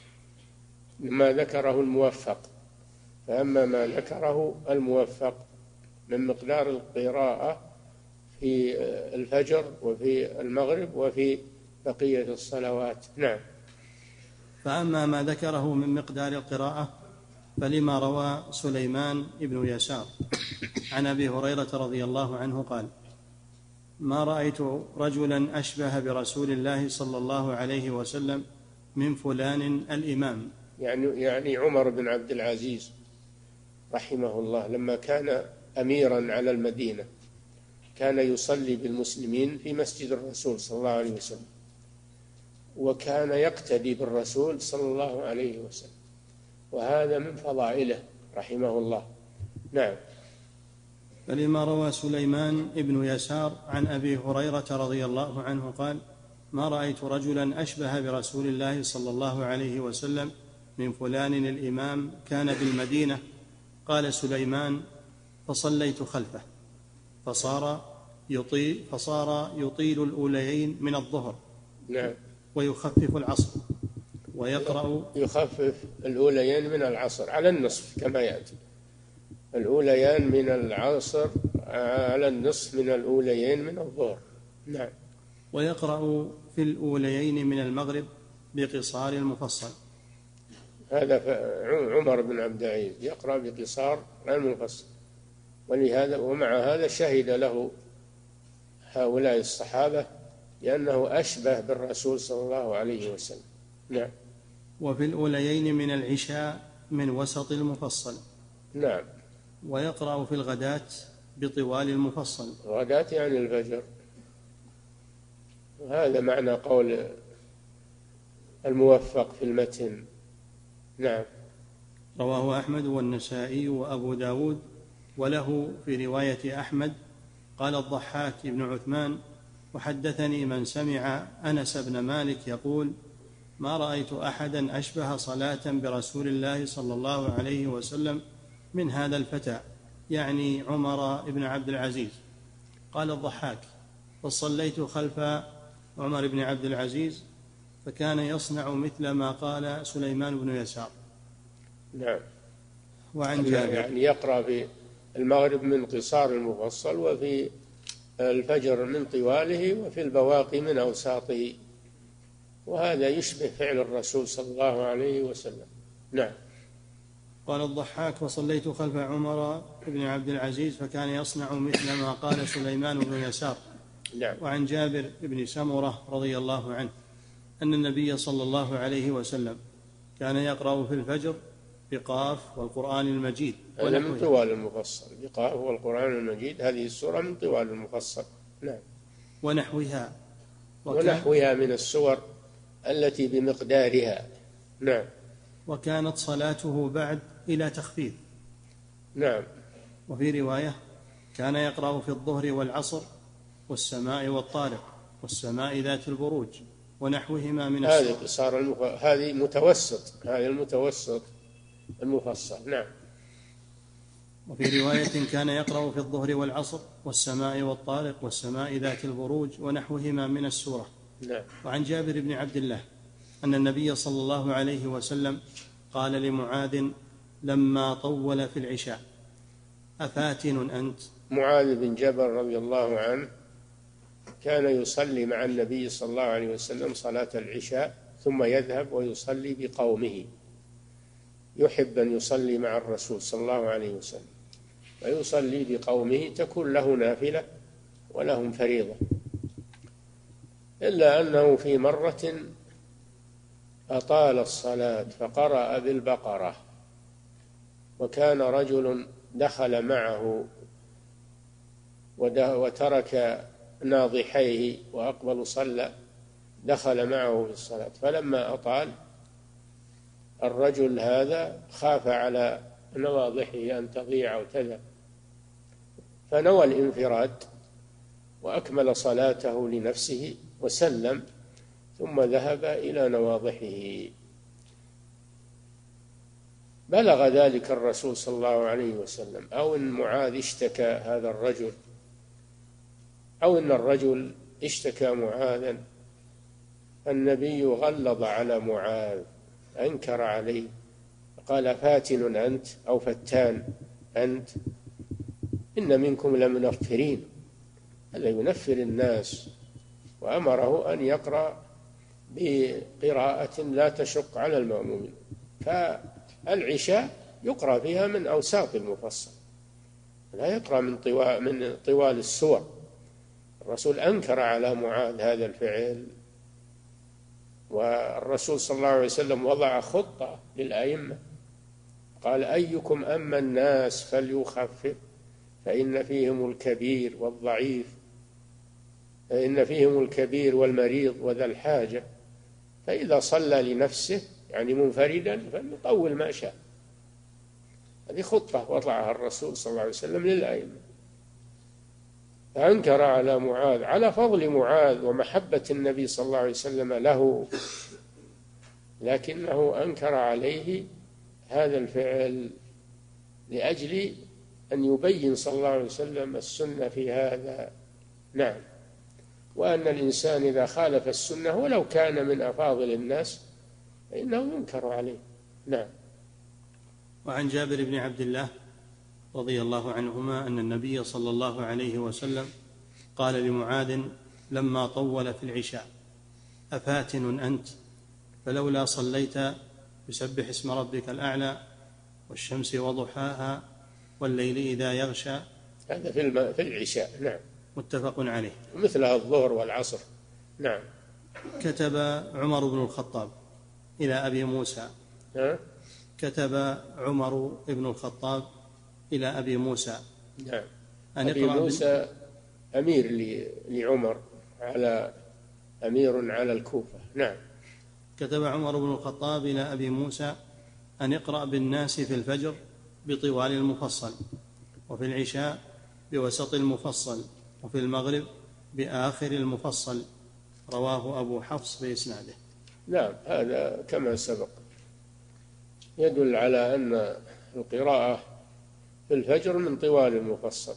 ما ذكره الموفق فأما ما ذكره الموفق من مقدار القراءة في الفجر وفي المغرب وفي بقية الصلوات. نعم. فأما ما ذكره من مقدار القراءة فلما روى سليمان بن يسار عن أبي هريرة رضي الله عنه قال: ما رأيت رجلا أشبه برسول الله صلى الله عليه وسلم من فلان الإمام. يعني يعني عمر بن عبد العزيز رحمه الله لما كان أميرا على المدينة كان يصلي بالمسلمين في مسجد الرسول صلى الله عليه وسلم، وكان يقتدي بالرسول صلى الله عليه وسلم، وهذا من فضائله رحمه الله. نعم. فلما روى سليمان ابن يسار عن أبي هريرة رضي الله عنه قال: ما رأيت رجلا أشبه برسول الله صلى الله عليه وسلم من فلان الإمام كان بالمدينة. قال سليمان: فصليت خلفه فصار يطيل, فصار يطيل الأوليين من الظهر. نعم. ويخفف العصر ويقرأ يخفف الأوليين من العصر على النصف كما يأتي، الأوليان من العصر على النصف من الأوليين من الظهر. نعم. ويقرأ في الأوليين من المغرب بقصار المفصل. هذا عمر بن عبد العزيز يقرأ بقصار المفصل، ولهذا ومع هذا شهد له هؤلاء الصحابة لأنه أشبه بالرسول صلى الله عليه وسلم. نعم. وفي الأوليين من العشاء من وسط المفصل. نعم. ويقرأ في الغداة بطوال المفصل. الغداة يعني الفجر. هذا معنى قول الموفق في المتن. نعم. رواه أحمد والنسائي وأبو داود. وله في رواية أحمد قال الضحاك بن عثمان: وحدثني من سمع أنس بن مالك يقول: ما رأيت أحدا أشبه صلاة برسول الله صلى الله عليه وسلم من هذا الفتى، يعني عمر بن عبد العزيز. قال الضحاك: فصليت خلف عمر بن عبد العزيز فكان يصنع مثل ما قال سليمان بن يسار. نعم. وعن جابر يعني يقرأ في المغرب من قصار المفصل، وفي الفجر من طواله، وفي البواقي من أوساطه، وهذا يشبه فعل الرسول صلى الله عليه وسلم. نعم. قال الضحاك: فصليت خلف عمر بن عبد العزيز فكان يصنع مثل ما قال سليمان بن يسار. نعم. وعن جابر بن سمرة رضي الله عنه أن النبي صلى الله عليه وسلم كان يقرأ في الفجر بقاف والقرآن المجيد. هذا من طوال المفصل، بقاف والقرآن المجيد، هذه السورة من طوال المفصل. نعم. ونحوها ونحوها من السور التي بمقدارها. نعم. وكانت صلاته بعد إلى تخفيف. نعم. وفي رواية: كان يقرأ في الظهر والعصر والسماء والطارق والسماء ذات البروج ونحوهما من السور. هذه قصار المف... هذه متوسط، هذه المتوسط المفصل. نعم. وفي رواية: كان يقرأ في الظهر والعصر والسماء والطارق والسماء ذات البروج ونحوهما من السورة. نعم. وعن جابر بن عبد الله أن النبي صلى الله عليه وسلم قال لمعاذ لما طول في العشاء: أفاتن أنت؟ معاذ بن جبل رضي الله عنه كان يصلي مع النبي صلى الله عليه وسلم صلاة العشاء، ثم يذهب ويصلي بقومه، يحب أن يصلي مع الرسول صلى الله عليه وسلم، ويصلي بقومه تكون له نافلة ولهم فريضة. إلا أنه في مرة أطال الصلاة فقرأ بالبقرة، وكان رجل دخل معه وترك ناضحيه وأقبل صلى، دخل معه في الصلاة، فلما أطال الرجل هذا خاف على نواضحه أن تضيع أو تذهب، فنوى الانفراد وأكمل صلاته لنفسه وسلم، ثم ذهب إلى نواضحه. بلغ ذلك الرسول صلى الله عليه وسلم، أو إن معاذ اشتكى هذا الرجل، أو إن الرجل اشتكى معاذا، النبي غلظ على معاذ، أنكر عليه، قال: فاتن أنت أو فتان أنت؟ إن منكم لمنفرين، هذا ينفر الناس، وأمره أن يقرأ بقراءة لا تشق على المأمومين. فالعشاء يقرأ فيها من أوساط المفصل، لا يقرأ من طوال, من طوال السور. الرسول أنكر على معاذ هذا الفعل، والرسول صلى الله عليه وسلم وضع خطة للأئمة، قال: أيكم أما الناس فليخفف، فإن فيهم الكبير والضعيف، فإن فيهم الكبير والمريض وذا الحاجة، فإذا صلى لنفسه يعني منفردا فليطول ما شاء. هذه خطة وضعها الرسول صلى الله عليه وسلم للأئمة. فأنكر على معاذ على فضل معاذ ومحبة النبي صلى الله عليه وسلم له، لكنه أنكر عليه هذا الفعل لأجل أن يبين صلى الله عليه وسلم السنة في هذا. نعم. وأن الإنسان إذا خالف السنة ولو كان من أفاضل الناس فإنه ينكر عليه. نعم. وعن جابر بن عبد الله رضي الله عنهما أن النبي صلى الله عليه وسلم قال لمعاذ لما طول في العشاء: أفاتن أنت؟ فلولا صليت يسبح اسم ربك الأعلى والشمس وضحاها والليل إذا يغشى. هذا في الم... في العشاء. نعم. متفق عليه. مثلها الظهر والعصر. نعم. كتب عمر بن الخطاب إلى أبي موسى ها؟ كتب عمر بن الخطاب إلى أبي موسى. نعم. أبي موسى أمير لعمر على أمير على الكوفة. نعم. كتب عمر بن الخطاب إلى أبي موسى أن اقرأ بالناس في الفجر بطوال المفصل، وفي العشاء بوسط المفصل، وفي المغرب بآخر المفصل. رواه أبو حفص بإسناده. نعم. هذا كما سبق يدل على أن القراءة في الفجر من طوال المفصل،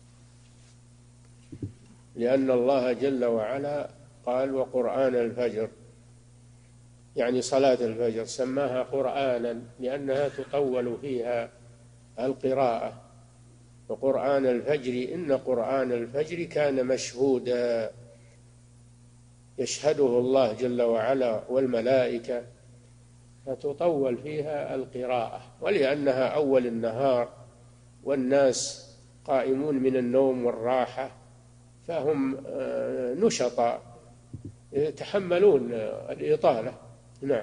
لأن الله جل وعلا قال: وقرآن الفجر، يعني صلاة الفجر سماها قرآنا لأنها تطول فيها القراءة. وقرآن الفجر إن قرآن الفجر كان مشهودا، يشهده الله جل وعلا والملائكة، فتطول فيها القراءة. ولأنها أول النهار والناس قائمون من النوم والراحة فهم نشطاء يتحملون الإطالة. نعم.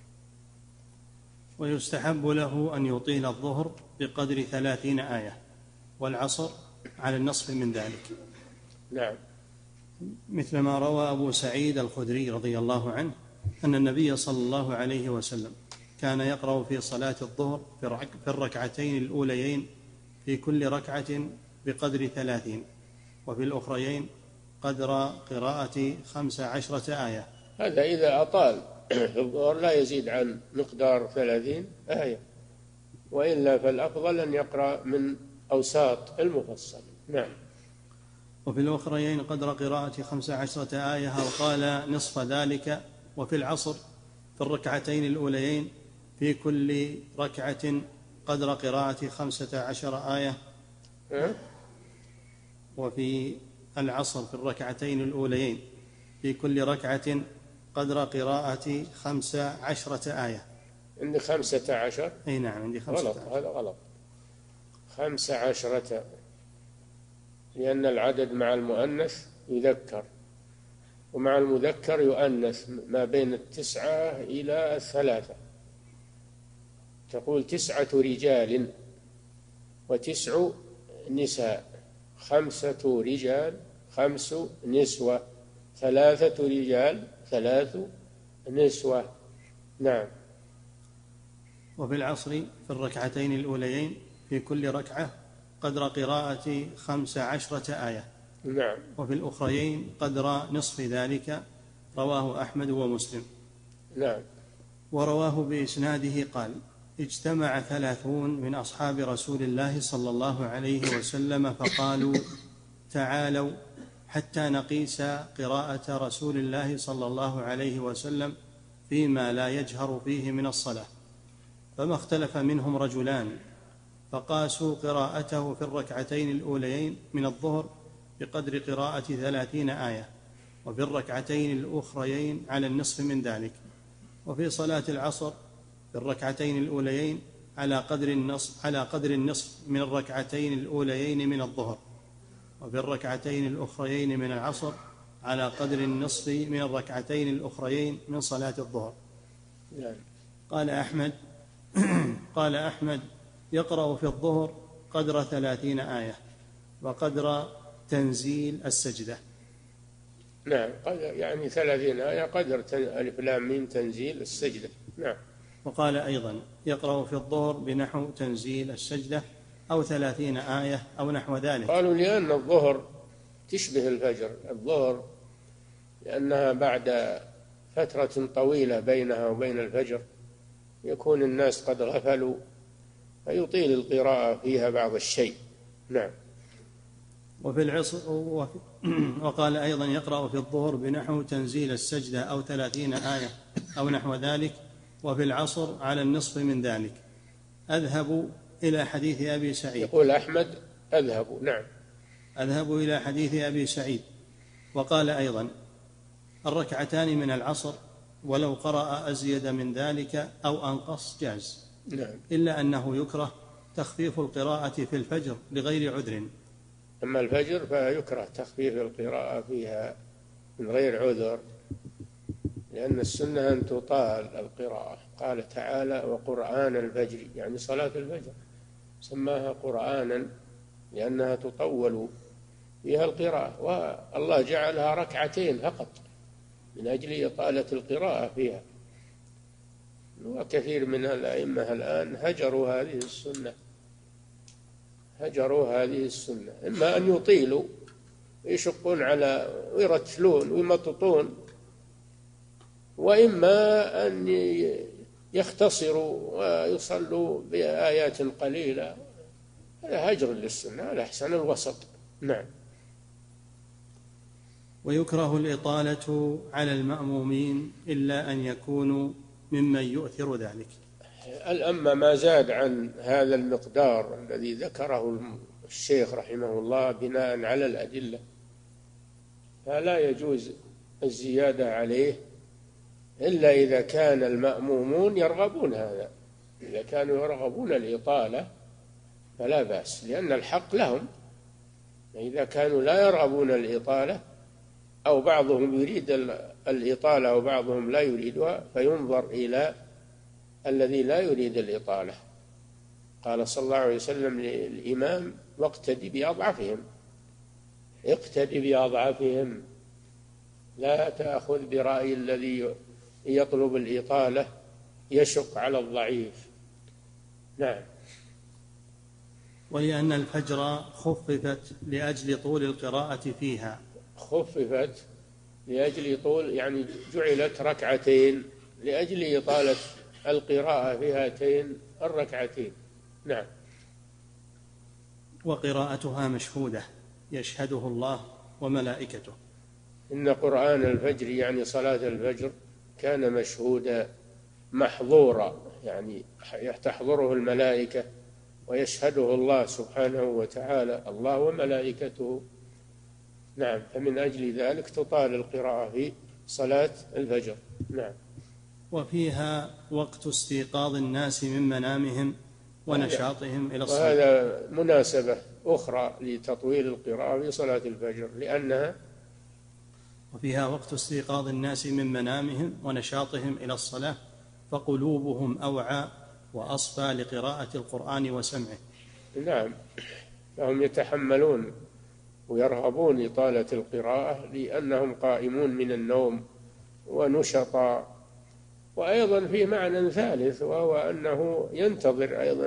ويستحب له أن يطيل الظهر بقدر ثلاثين آية، والعصر على النصف من ذلك. نعم. مثل ما روى أبو سعيد الخدري رضي الله عنه أن النبي صلى الله عليه وسلم كان يقرأ في صلاة الظهر في الركعتين الأوليين في كل ركعة بقدر ثلاثين، وفي الأخريين قدر قراءة خمس عشرة آية. هذا إذا أطال في الظهر لا يزيد عن مقدار ثلاثين آية، وإلا فالأفضل أن يقرأ من أوساط المفصل. نعم. وفي الأخريين قدر قراءة خمس عشرة آية، وقال نصف ذلك. وفي العصر في الركعتين الأوليين في كل ركعة قدر قراءة خمسة عشر آية. أه؟ وفي العصر في الركعتين الأوليين في كل ركعة قدر قراءة خمس عشرة آية. عندي خمسة عشر. أي نعم عندي خمسة غلط. عشر. هذا غلط. خمس عشرة، لأن العدد مع المؤنث يذكر ومع المذكر يؤنث ما بين التسعة إلى الثلاثة. تقول تسعة رجال وتسع نساء، خمسة رجال خمس نسوة، ثلاثة رجال ثلاث نسوة. نعم. وفي العصر في الركعتين الأوليين في كل ركعة قدر قراءة خمس عشرة آية. نعم. وفي الأخريين قدر نصف ذلك. رواه أحمد ومسلم. نعم. ورواه بإسناده قال: اجتمع ثلاثون من أصحاب رسول الله صلى الله عليه وسلم فقالوا: تعالوا حتى نقيس قراءة رسول الله صلى الله عليه وسلم فيما لا يجهر فيه من الصلاة. فما اختلف منهم رجلان، فقاسوا قراءته في الركعتين الأوليين من الظهر بقدر قراءة ثلاثين آية، وفي الركعتين الأخريين على النصف من ذلك، وفي صلاة العصر في الركعتين الأوليين على قدر النصف على قدر النصف من الركعتين الأوليين من الظهر، وفي الركعتين الأخريين من العصر على قدر النصف من الركعتين الأخريين من صلاة الظهر. قال أحمد قال أحمد يقرأ في الظهر قدر ثلاثين آية وقدر تنزيل السجدة. نعم يعني ثلاثين آية قدر ألف لام ميم تنزيل السجدة. نعم. وقال أيضا يقرأ في الظهر بنحو تنزيل السجدة أو ثلاثين آية أو نحو ذلك. قالوا لأن الظهر تشبه الفجر، الظهر لأنها بعد فترة طويلة بينها وبين الفجر يكون الناس قد غفلوا فيطيل القراءة فيها بعض الشيء. نعم. وفي العصر وقال أيضا يقرأ في الظهر بنحو تنزيل السجدة أو ثلاثين آية أو نحو ذلك، وفي العصر على النصف من ذلك. أذهب إلى حديث أبي سعيد. يقول أحمد أذهب. نعم. أذهب إلى حديث أبي سعيد. وقال أيضا الركعتان من العصر ولو قرأ أزيد من ذلك أو أنقص جاز. نعم. إلا أنه يكره تخفيف القراءة في الفجر لغير عذر. أما الفجر فيكره تخفيف القراءة فيها من غير عذر، لأن السنة أن تطال القراءة. قال تعالى وقرآن الفجر، يعني صلاة الفجر سماها قرآنا لأنها تطول فيها القراءة، والله جعلها ركعتين فقط من أجل إطالة القراءة فيها. وكثير من الأئمة الآن هجروا هذه السنة هجروا هذه السنة إما أن يطيلوا ويشقون على ويرتلون ويمططون، وإما أن يختصروا ويصلوا بآيات قليلة. هذا هجر للسنة، هذا أحسن الوسط. نعم. ويكره الإطالة على المأمومين إلا أن يكونوا ممن يؤثر ذلك. أما ما زاد عن هذا المقدار الذي ذكره الشيخ رحمه الله بناء على الأدلة فلا يجوز الزيادة عليه إلا إذا كان المأمومون يرغبون هذا. إذا كانوا يرغبون الإطالة فلا بأس، لأن الحق لهم. إذا كانوا لا يرغبون الإطالة أو بعضهم يريد الإطالة وبعضهم لا يريدها فينظر إلى الذي لا يريد الإطالة. قال صلى الله عليه وسلم للإمام واقتدي بأضعفهم، اقتدي بأضعفهم، لا تأخذ برأي الذي يطلب الإطالة يشق على الضعيف. نعم. ولأن الفجر خففت لأجل طول القراءة فيها. خففت لأجل طول، يعني جعلت ركعتين لأجل إطالة القراءة في هاتين الركعتين. نعم. وقراءتها مشهودة يشهده الله وملائكته. إن قرآن الفجر يعني صلاة الفجر كان مشهودا محظورا، يعني تحضره الملائكة ويشهده الله سبحانه وتعالى، الله وملائكته. نعم. فمن أجل ذلك تطال القراءة في صلاة الفجر. نعم. وفيها وقت استيقاظ الناس من منامهم ونشاطهم إلى الصلاة. وهذا مناسبة أخرى لتطويل القراءة في صلاة الفجر لأنها وفيها وقت استيقاظ الناس من منامهم ونشاطهم إلى الصلاة فقلوبهم أوعى وأصفى لقراءة القرآن وسمعه. نعم. فهم يتحملون ويرغبون إطالة القراءة لأنهم قائمون من النوم ونشطا. وأيضا في معنى ثالث وهو أنه ينتظر أيضا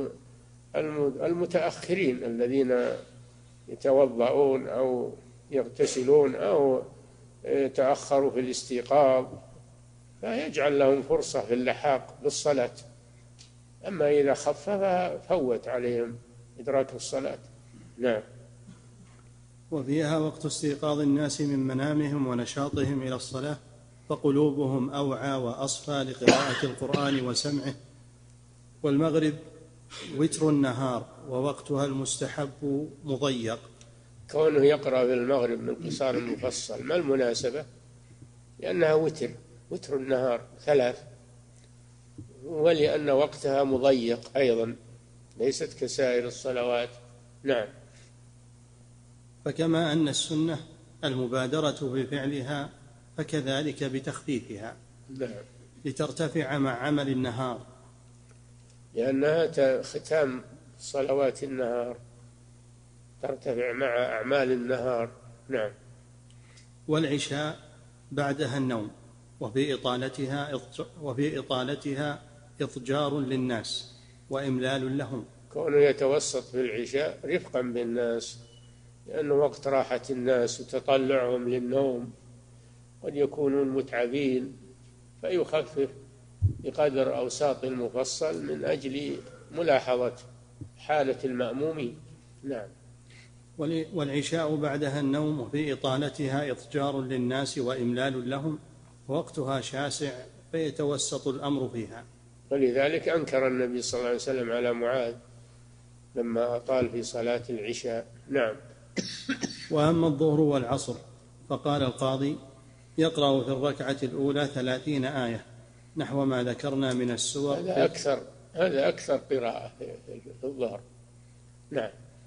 المتأخرين الذين يتوضؤون أو يغتسلون أو تأخروا في الاستيقاظ، فيجعل لهم فرصة في اللحاق بالصلاة. أما إذا خفف فوت عليهم إدراك الصلاة. نعم. وفيها وقت استيقاظ الناس من منامهم ونشاطهم إلى الصلاة فقلوبهم أوعى وأصفى لقراءة القرآن وسمعه. والمغرب وتر النهار ووقتها المستحب مضيق. كونه يقرأ في المغرب من قصار المفصل ما المناسبة؟ لأنها وتر وتر النهار ثلاث، ولأن وقتها مضيق أيضا ليست كسائر الصلوات. نعم. فكما أن السنة المبادرة بفعلها فكذلك بتخفيفها. نعم. لترتفع مع عمل النهار، لأنها ختام صلوات النهار، ترتفع مع أعمال النهار. نعم. والعشاء بعدها النوم، وفي إطالتها وفي إطالتها إضجار للناس وإملال لهم. كونه يتوسط في العشاء رفقا بالناس، لأنه وقت راحة الناس وتطلعهم للنوم، قد يكونون متعبين، فيخفف بقدر أوساط المفصل من أجل ملاحظة حالة المأمومين. نعم. والعشاء بعدها النوم، وفي إطالتها إضجار للناس وإملال لهم، وقتها شاسع فيتوسط الأمر فيها. ولذلك أنكر النبي صلى الله عليه وسلم على معاذ لما أطال في صلاة العشاء. نعم. وأما الظهر والعصر فقال القاضي: يقرأ في الركعة الأولى ثلاثين آية نحو ما ذكرنا من السور. هذا أكثر هذا أكثر قراءة في الظهر. نعم.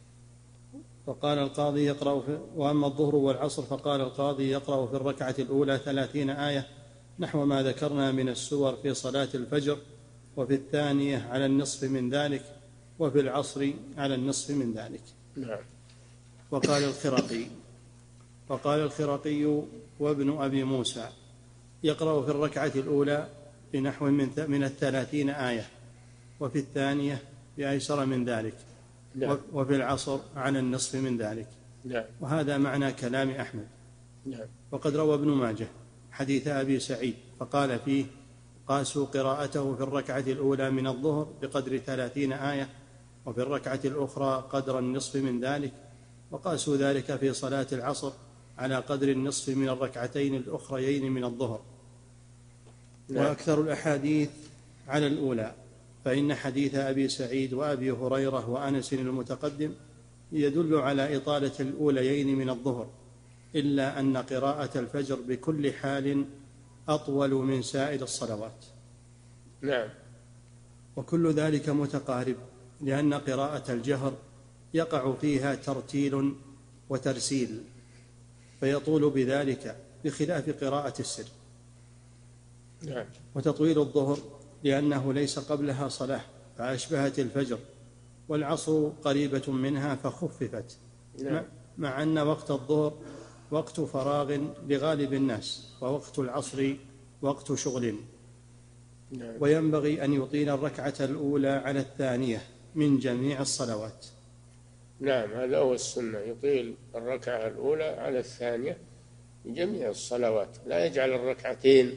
فقال القاضي يقرأ في وأما الظهر والعصر فقال القاضي يقرأ في الركعة الأولى ثلاثين آية نحو ما ذكرنا من السور في صلاة الفجر، وفي الثانية على النصف من ذلك، وفي العصر على النصف من ذلك. نعم. وقال الخرقي وقال الخرقي وابن أبي موسى: يقرأ في الركعة الأولى بنحو من من الثلاثين آية، وفي الثانية بأيسر من ذلك. نعم. وفي العصر على النصف من ذلك. نعم. وهذا معنى كلام أحمد. نعم. وقد روى ابن ماجه حديث أبي سعيد فقال فيه: قاسوا قراءته في الركعة الأولى من الظهر بقدر ثلاثين آية، وفي الركعة الأخرى قدر النصف من ذلك، وقاسوا ذلك في صلاة العصر على قدر النصف من الركعتين الأخريين من الظهر. نعم. وأكثر الأحاديث على الأولى، فإن حديث أبي سعيد وأبي هريرة وأنس المتقدم يدل على إطالة الأوليين من الظهر، إلا أن قراءة الفجر بكل حال أطول من سائر الصلوات. نعم. وكل ذلك متقارب، لأن قراءة الجهر يقع فيها ترتيل وترسيل فيطول بذلك، بخلاف قراءة السر. نعم. وتطويل الظهر لأنه ليس قبلها صلاة فأشبهت الفجر، والعصر قريبة منها فخففت. نعم. مع أن وقت الظهر وقت فراغ لغالب الناس، ووقت العصر وقت شغل. نعم. وينبغي أن يطيل الركعة الأولى على الثانية من جميع الصلوات. نعم، هذا هو السنة، يطيل الركعة الأولى على الثانية من جميع الصلوات، لا يجعل الركعتين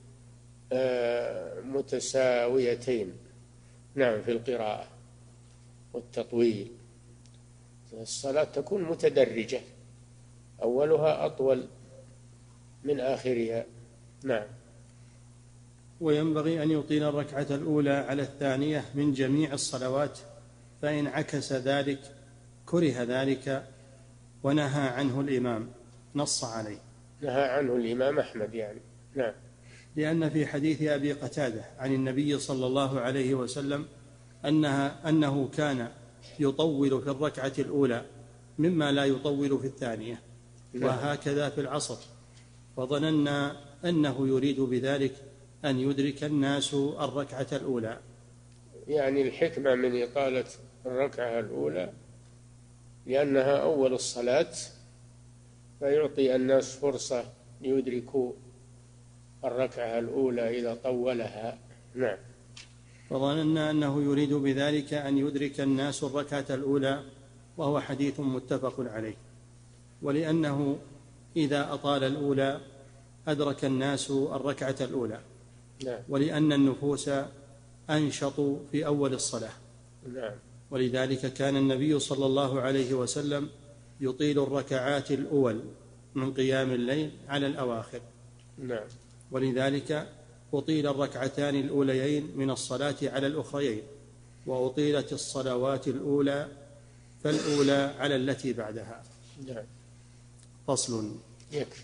متساويتين. نعم، في القراءة والتطويل. الصلاة تكون متدرجة، أولها أطول من آخرها. نعم. وينبغي أن يطيل الركعة الأولى على الثانية من جميع الصلوات، فإن عكس ذلك كره ذلك ونهى عنه الإمام، نص عليه. نهى عنه الإمام أحمد يعني. نعم. لأن في حديث أبي قتادة عن النبي صلى الله عليه وسلم أنها أنه كان يطول في الركعة الأولى مما لا يطول في الثانية. نعم. وهكذا في العصر، وظننا أنه يريد بذلك أن يدرك الناس الركعة الأولى. يعني الحكمة من إطالة الركعة الأولى لأنها أول الصلاة، فيعطي الناس فرصة ليدركوا الركعة الأولى إذا طولها. نعم. وظننا أنه يريد بذلك أن يدرك الناس الركعة الأولى، وهو حديث متفق عليه. ولأنه إذا أطال الأولى أدرك الناس الركعة الأولى. نعم. ولأن النفوس أنشط في أول الصلاة. نعم. ولذلك كان النبي صلى الله عليه وسلم يطيل الركعات الأول من قيام الليل على الأواخر. نعم. ولذلك أطيل الركعتان الأوليين من الصلاة على الأخريين، وأطيلت الصلوات الأولى فالأولى على التي بعدها. نعم. فصل. يكفي.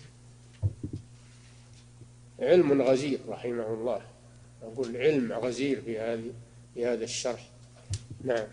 علم غزير رحمه الله، أقول علم غزير في هذه في هذا الشرح. نعم.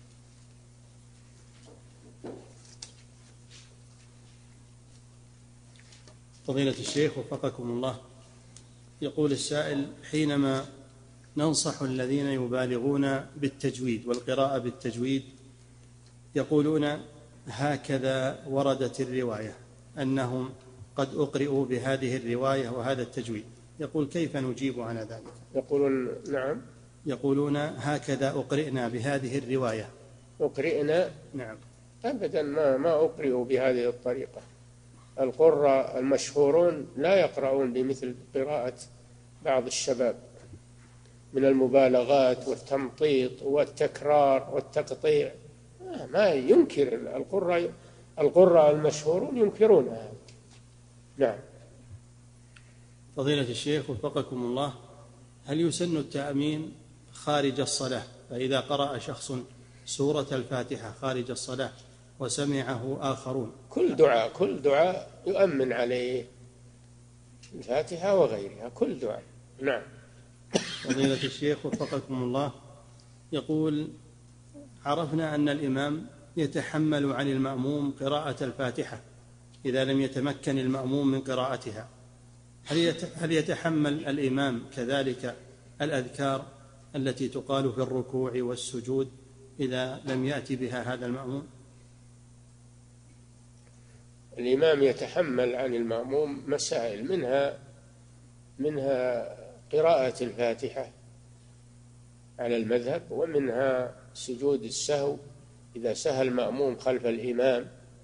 فضيلة الشيخ وفقكم الله، يقول السائل: حينما ننصح الذين يبالغون بالتجويد والقراءة بالتجويد يقولون هكذا وردت الرواية أنهم قد أقرئوا بهذه الرواية وهذا التجويد، يقول كيف نجيب على ذلك؟ يقولون نعم، يقولون هكذا أقرئنا بهذه الرواية. أقرئنا؟ نعم. أبدا، ما ما أقرئوا بهذه الطريقة. القراء المشهورون لا يقرؤون بمثل قراءة بعض الشباب من المبالغات والتمطيط والتكرار والتقطيع. ما ينكر القراء القراء المشهورون ينكرون هذا. نعم. فضيلة الشيخ وفقكم الله، هل يسن التأمين خارج الصلاة؟ فإذا قرأ شخص سورة الفاتحة خارج الصلاة وسمعه آخرون، كل دعاء كل دعاء يؤمن عليه، الفاتحة وغيرها كل دعاء. نعم. فضيلة الشيخ وفقكم الله، يقول عرفنا أن الإمام يتحمل عن المأموم قراءة الفاتحة إذا لم يتمكن المأموم من قراءتها، هل يتحمل الإمام كذلك الأذكار التي تقال في الركوع والسجود إذا لم يأتي بها هذا المأموم؟ الإمام يتحمل عن المأموم مسائل، منها منها قراءة الفاتحة على المذهب، ومنها سجود السهو إذا سهى المأموم خلف الإمام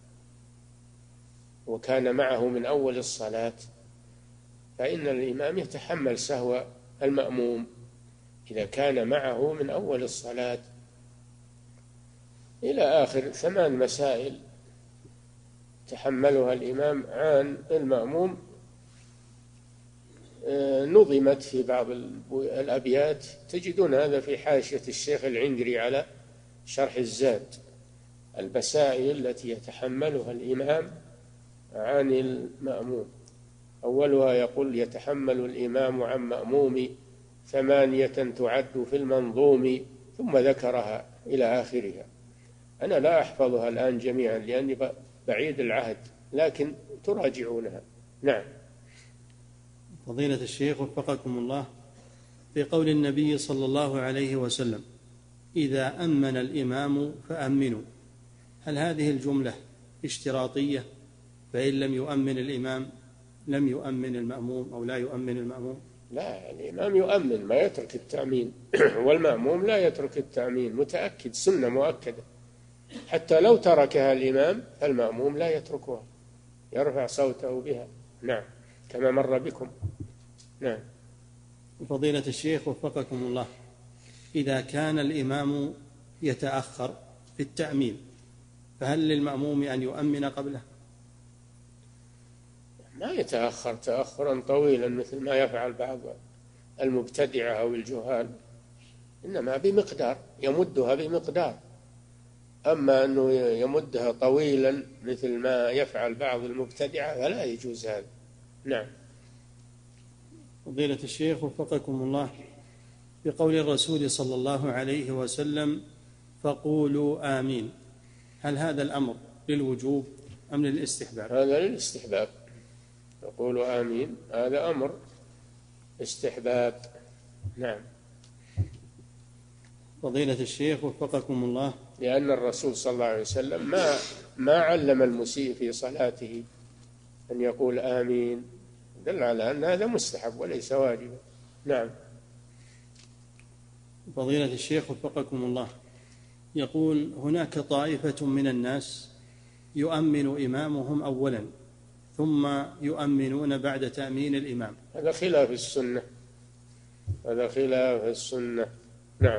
وكان معه من أول الصلاة، فإن الإمام يتحمل سهو المأموم إذا كان معه من أول الصلاة إلى آخر ثمان مسائل تحملها الإمام عن المأموم. نظمت في بعض الأبيات، تجدون هذا في حاشية الشيخ العنقري على شرح الزاد، المسائل التي يتحملها الإمام عن المأموم. أولها يقول يتحمل الإمام عن مأموم ثمانية تعد في المنظوم، ثم ذكرها إلى آخرها. أنا لا أحفظها الآن جميعا لأني بعيد العهد، لكن تراجعونها. نعم. فضيلة الشيخ وفقكم الله، في قول النبي صلى الله عليه وسلم إذا أمن الإمام فأمنوا، هل هذه الجملة اشتراطية؟ فإن لم يؤمن الإمام لم يؤمن المأموم أو لا يؤمن المأموم؟ لا، الإمام يؤمن، ما يترك التأمين والمأموم لا يترك التأمين، متأكد، سنة مؤكدة، حتى لو تركها الإمام فالمأموم لا يتركها، يرفع صوته بها. نعم، كما مر بكم. نعم. فضيلة الشيخ وفقكم الله، إذا كان الإمام يتأخر في التأمين فهل للمأموم أن يؤمن قبله؟ ما يتأخر تأخرا طويلا مثل ما يفعل بعض المبتدعة أو الجهال، إنما بمقدار، يمدها بمقدار. أما أنه يمدها طويلا مثل ما يفعل بعض المبتدعة فلا يجوز هذا. نعم. فضيلة الشيخ وفقكم الله، بقول الرسول صلى الله عليه وسلم فقولوا آمين، هل هذا الأمر للوجوب أم للاستحباب؟ هذا للاستحباب، فقولوا آمين هذا أمر استحباب. نعم. فضيلة الشيخ وفقكم الله، لأن الرسول صلى الله عليه وسلم ما ما علم المسيء في صلاته أن يقول آمين، دل على أن هذا مستحب وليس واجبا. نعم. فضيلة الشيخ وفقكم الله، يقول هناك طائفة من الناس يؤمن إمامهم أولا ثم يؤمنون بعد تأمين الإمام، هذا خلاف السنة، هذا خلاف السنة. نعم.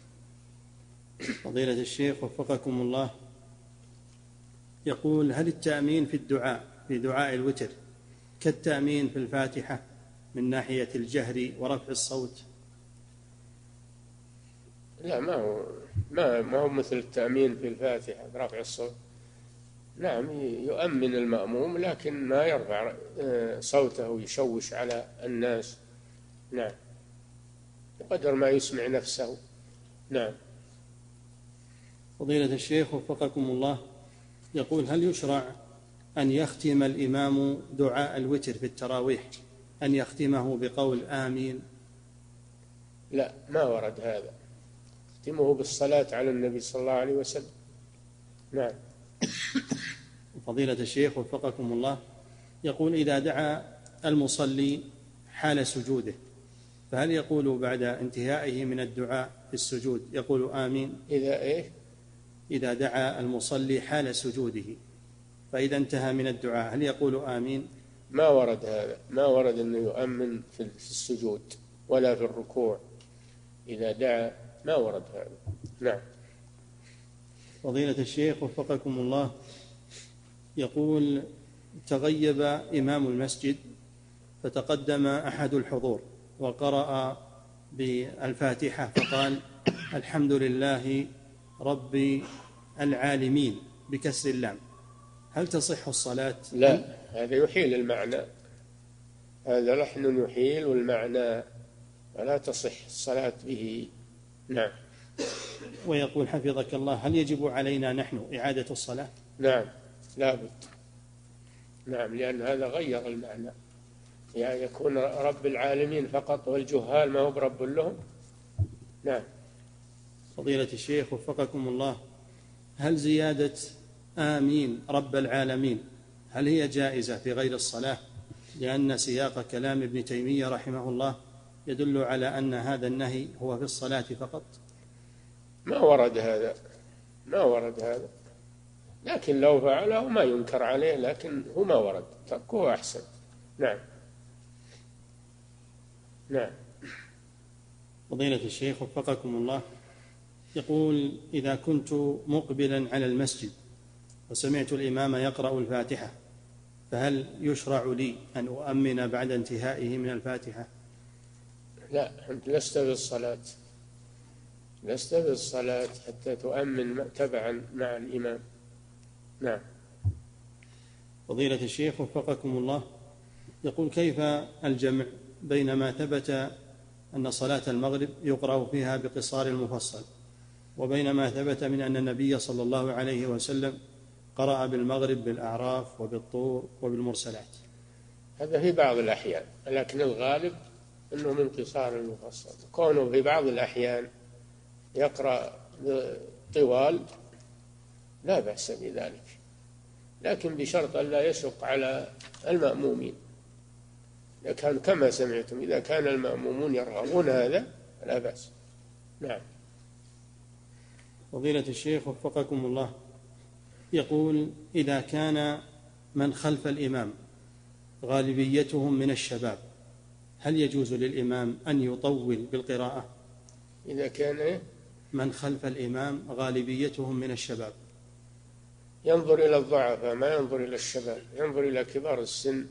فضيلة الشيخ وفقكم الله، يقول هل التأمين في الدعاء في دعاء الوتر كالتأمين في الفاتحة من ناحية الجهر ورفع الصوت؟ لا، ما هو ما ما هو مثل التأمين في الفاتحة برفع الصوت. نعم، يؤمن المأموم لكن ما يرفع صوته ويشوش على الناس. نعم، بقدر ما يسمع نفسه. نعم. فضيلة الشيخ وفقكم الله، يقول هل يشرع أن يختم الإمام دعاء الوتر في التراويح أن يختمه بقول آمين؟ لا، ما ورد هذا، يختمه بالصلاة على النبي صلى الله عليه وسلم. نعم. فضيلة الشيخ وفقكم الله، يقول: إذا دعا المصلي حال سجوده فهل يقول بعد انتهائه من الدعاء في السجود يقول آمين؟ إذا إيه؟ إذا دعا المصلي حال سجوده فإذا انتهى من الدعاء هل يقول آمين؟ ما ورد هذا، ما ورد أنه يؤمن في السجود ولا في الركوع إذا دعا، ما ورد هذا. نعم. فضيلة الشيخ وفقكم الله، يقول: تغيب إمام المسجد فتقدم أحد الحضور وقرأ بالفاتحة فقال: الحمد لله رب العالمين بكسر اللام، هل تصح الصلاة؟ لا، هذا يحيل المعنى، هذا لحن يحيل المعنى ولا تصح الصلاة به. نعم. ويقول حفظك الله: هل يجب علينا نحن إعادة الصلاة؟ نعم، لا بد. نعم، لأن هذا غير المعنى، يعني يكون رب العالمين فقط والجهال ما هو برب لهم. نعم. فضيلة الشيخ وفقكم الله، هل زيادة آمين رب العالمين هل هي جائزة في غير الصلاة؟ لأن سياق كلام ابن تيمية رحمه الله يدل على أن هذا النهي هو في الصلاة فقط. ما ورد هذا، ما ورد هذا، لكن لو فعله ما ينكر عليه، لكن هو ما ورد، تركه أحسن. نعم. نعم. فضيلة الشيخ وفقكم الله، يقول: إذا كنت مقبلا على المسجد وسمعت الإمام يقرأ الفاتحة فهل يشرع لي أن أؤمن بعد انتهائه من الفاتحة؟ لا، أنت لست بالصلاة، لست بالصلاة حتى تؤمن تبعا مع الإمام. نعم. فضيلة الشيخ وفقكم الله، يقول: كيف الجمع بين ما ثبت أن صلاة المغرب يقرأ فيها بقصار المفصل وبين ما ثبت من أن النبي صلى الله عليه وسلم قرأ بالمغرب بالأعراف وبالطور وبالمرسلات؟ هذا في بعض الأحيان، لكن الغالب أنه من قصار المفصل. كونه في بعض الأحيان يقرأ طوال لا بأس بذلك، لكن بشرط أن لا يشق على المأمومين. إذا كان كما سمعتم، إذا كان المأمومون يرغبون هذا لا بأس. نعم. فضيلة الشيخ وفقكم الله، يقول: إذا كان من خلف الإمام غالبيتهم من الشباب هل يجوز للإمام أن يطول بالقراءة؟ إذا كان من خلف الإمام غالبيتهم من الشباب، ينظر إلى الضعفاء ما ينظر إلى الشباب، ينظر إلى كبار السن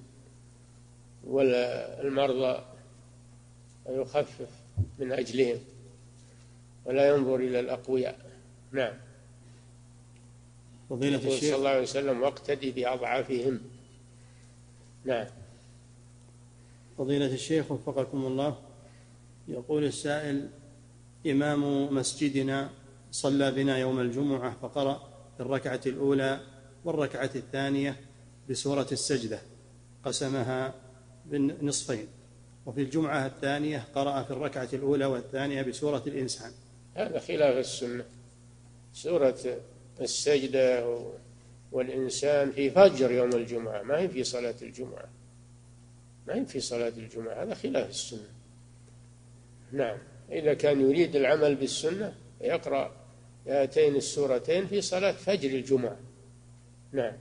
ولا المرضى ويخفف من أجلهم ولا ينظر إلى الأقوياء. نعم. فضيلة الشيخ صلى الله عليه وسلم: واقتدي بأضعافهم. نعم. فضيلة الشيخ وفقكم الله، يقول السائل: إمام مسجدنا صلى بنا يوم الجمعة فقرأ في الركعة الأولى والركعة الثانية بسورة السجدة قسمها بالنصفين، وفي الجمعة الثانية قرأ في الركعة الأولى والثانية بسورة الإنسان. هذا خلاف السنة. سورة السجدة والإنسان في فجر يوم الجمعة، ما هي في صلاة الجمعة، ما هي في صلاة الجمعة، هذا خلاف السنة. نعم. إذا كان يريد العمل بالسنة يقرأ هاتين السورتين في صلاة فجر الجمعة. نعم.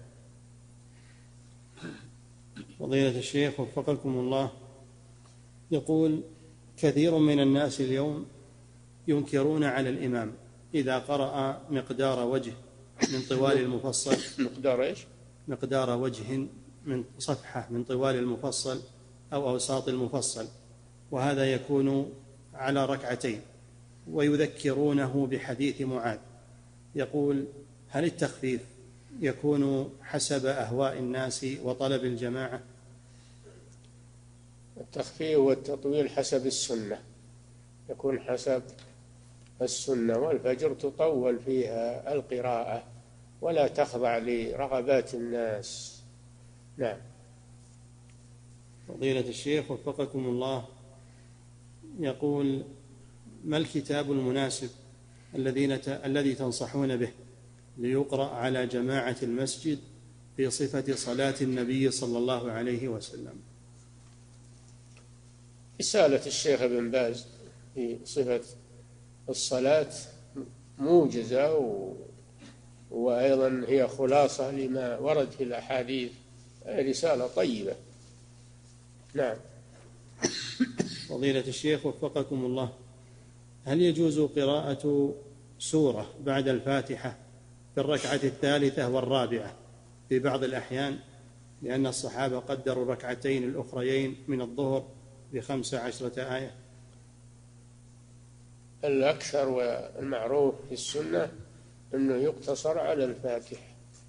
فضيلة الشيخ وفقكم الله، يقول: كثير من الناس اليوم ينكرون على الإمام إذا قرأ مقدار وجه من طوال المفصل مقدار إيش؟ مقدار وجه من صفحة من طوال المفصل أو أوساط المفصل، وهذا يكون على ركعتين، ويذكرونه بحديث معاذ. يقول: هل التخفيف يكون حسب أهواء الناس وطلب الجماعة؟ التخفيف والتطويل حسب السنة، يكون حسب السنة، والفجر تطول فيها القراءة ولا تخضع لرغبات الناس. نعم. فضيلة الشيخ وفقكم الله، يقول: ما الكتاب المناسب الذي الذي تنصحون به ليقرأ على جماعة المسجد في صفة صلاة النبي صلى الله عليه وسلم؟ رسالة الشيخ ابن باز في صفة الصلاة موجزة و... وأيضا هي خلاصة لما ورد في الأحاديث، رسالة طيبة. نعم. فضيلة الشيخ وفقكم الله، هل يجوز قراءة سورة بعد الفاتحة في الركعة الثالثة والرابعة في بعض الأحيان، لأن الصحابة قدروا الركعتين الأخريين من الظهر بخمس عشرة آية؟ الأكثر والمعروف في السنة أنه يقتصر على الفاتحة.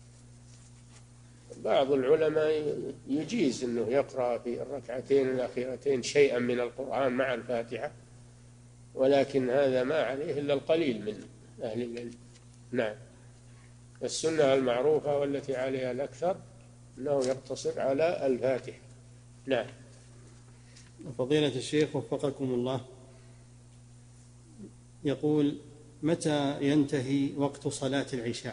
بعض العلماء يجيز أنه يقرأ في الركعتين الأخيرتين شيئا من القرآن مع الفاتحة، ولكن هذا ما عليه إلا القليل من أهل العلم. نعم. السنة المعروفة والتي عليها الأكثر أنه يقتصر على الفاتحة. نعم. فضيلة الشيخ وفقكم الله، يقول: متى ينتهي وقت صلاة العشاء؟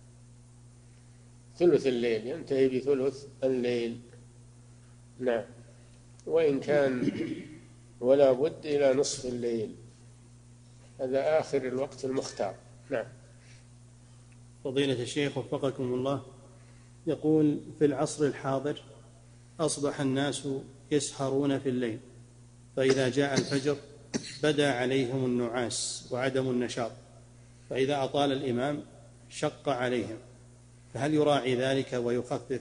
ثلث الليل، ينتهي بثلث الليل. نعم. وإن كان ولا بد إلى نصف الليل، هذا آخر الوقت المختار. نعم. فضيلة الشيخ وفقكم الله، يقول: في العصر الحاضر أصبح الناس يسهرون في الليل، فإذا جاء الفجر بدا عليهم النعاس وعدم النشاط، فإذا أطال الإمام شق عليهم، فهل يراعي ذلك ويخفف؟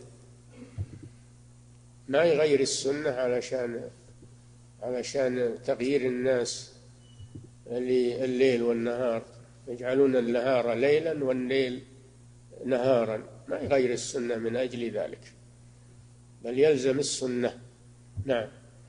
ما يغير السنة علشان علشان تغيير الناس الليل والنهار، يجعلون النهار ليلا والليل نهارا، ما يغير السنة من أجل ذلك، بل يلزم السنة. نعم.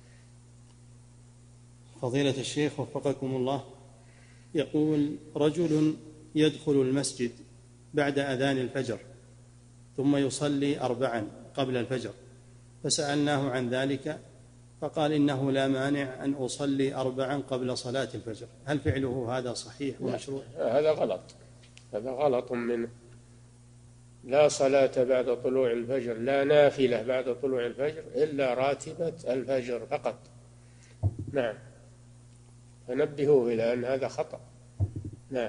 فضيلة الشيخ وفقكم الله، يقول: رجل يدخل المسجد بعد أذان الفجر ثم يصلي أربعا قبل الفجر، فسألناه عن ذلك فقال إنه لا مانع أن أصلي أربعا قبل صلاة الفجر، هل فعله هذا صحيح ومشروع؟ هذا غلط، هذا غلط منه. لا صلاة بعد طلوع الفجر، لا نافلة بعد طلوع الفجر إلا راتبة الفجر فقط. نعم. فنبهوه إلى أن هذا خطأ. نعم.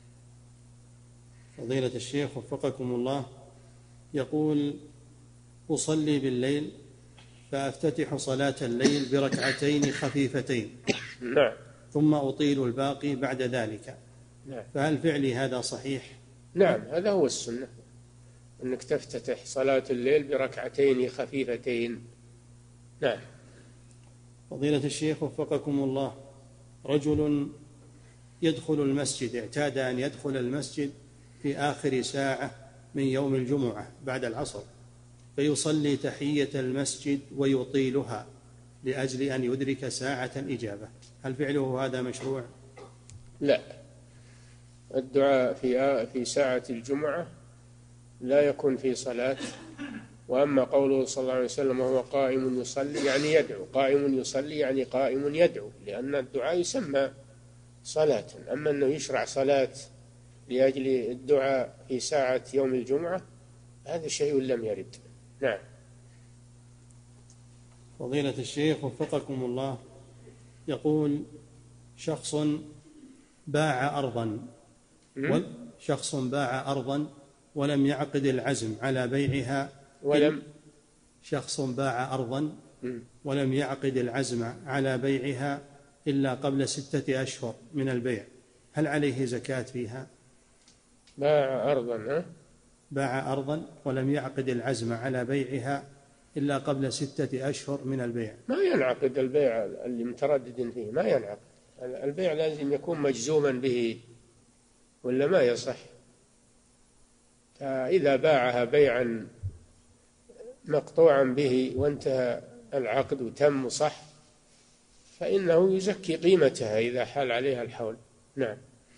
فضيلة الشيخ وفقكم الله، يقول: أصلي بالليل فأفتتح صلاة الليل بركعتين خفيفتين، نعم، ثم أطيل الباقي بعد ذلك، نعم. فهل فعلي هذا صحيح؟ نعم، هذا هو السنة، أنك تفتتح صلاة الليل بركعتين خفيفتين. نعم. فضيلة الشيخ وفقكم الله، رجل يدخل المسجد، اعتاد أن يدخل المسجد في آخر ساعة من يوم الجمعة بعد العصر، فيصلي تحية المسجد ويطيلها لأجل أن يدرك ساعة الإجابة، هل فعله هذا مشروع؟ لا، الدعاء في في ساعة الجمعة لا يكون في صلاة. وأما قوله صلى الله عليه وسلم وهو قائم يصلي يعني يدعو، قائم يصلي يعني قائم يدعو، لأن الدعاء يسمى صلاة. أما أنه يشرع صلاة لأجل الدعاء في ساعة يوم الجمعة، هذا شيء لم يرد. نعم. فضيلة الشيخ وفقكم الله، يقول: شخص باع أرضا شخص باع أرضا ولم يعقد العزم على بيعها ولم شخص باع أرضا ولم يعقد العزم على بيعها إلا قبل ستة أشهر من البيع، هل عليه زكاة فيها؟ باع أرضا ها؟ باع أرضا ولم يعقد العزم على بيعها إلا قبل ستة أشهر من البيع، ما ينعقد البيع اللي متردد فيه، ما ينعقد البيع، لازم يكون مجزوما به ولا ما يصح. فإذا باعها بيعا مقطوعا به وانتهى العقد وتم صح، فإنه يزكي قيمتها إذا حال عليها الحول. نعم.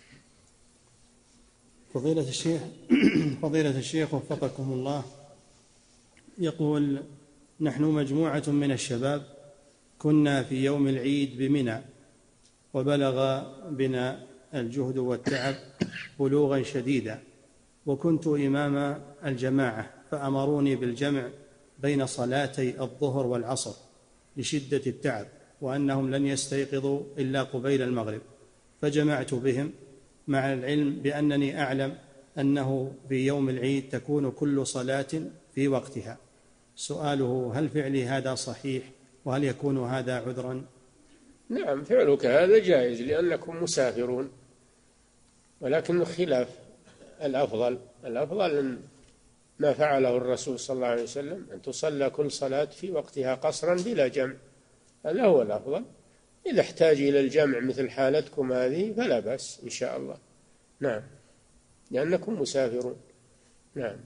فضيلة الشيخ فضيلة الشيخ وفقكم الله، يقول: نحن مجموعة من الشباب كنا في يوم العيد بمنى، وبلغ بنا الجهد والتعب بلوغا شديدا، وكنت إمام الجماعة فأمروني بالجمع بين صلاتي الظهر والعصر لشدة التعب، وأنهم لن يستيقظوا إلا قبيل المغرب، فجمعت بهم، مع العلم بأنني أعلم أنه في يوم العيد تكون كل صلاة في وقتها. سؤاله: هل فعلي هذا صحيح؟ وهل يكون هذا عذرا؟ نعم، فعلك هذا جائز لأنكم مسافرون، ولكن خلاف الأفضل. الأفضل أن ما فعله الرسول صلى الله عليه وسلم، أن تصلى كل صلاة في وقتها قصرا بلا جمع، هذا هو الأفضل. إذا احتاج إلى الجمع مثل حالتكم هذه فلا بأس إن شاء الله. نعم، لأنكم مسافرون. نعم.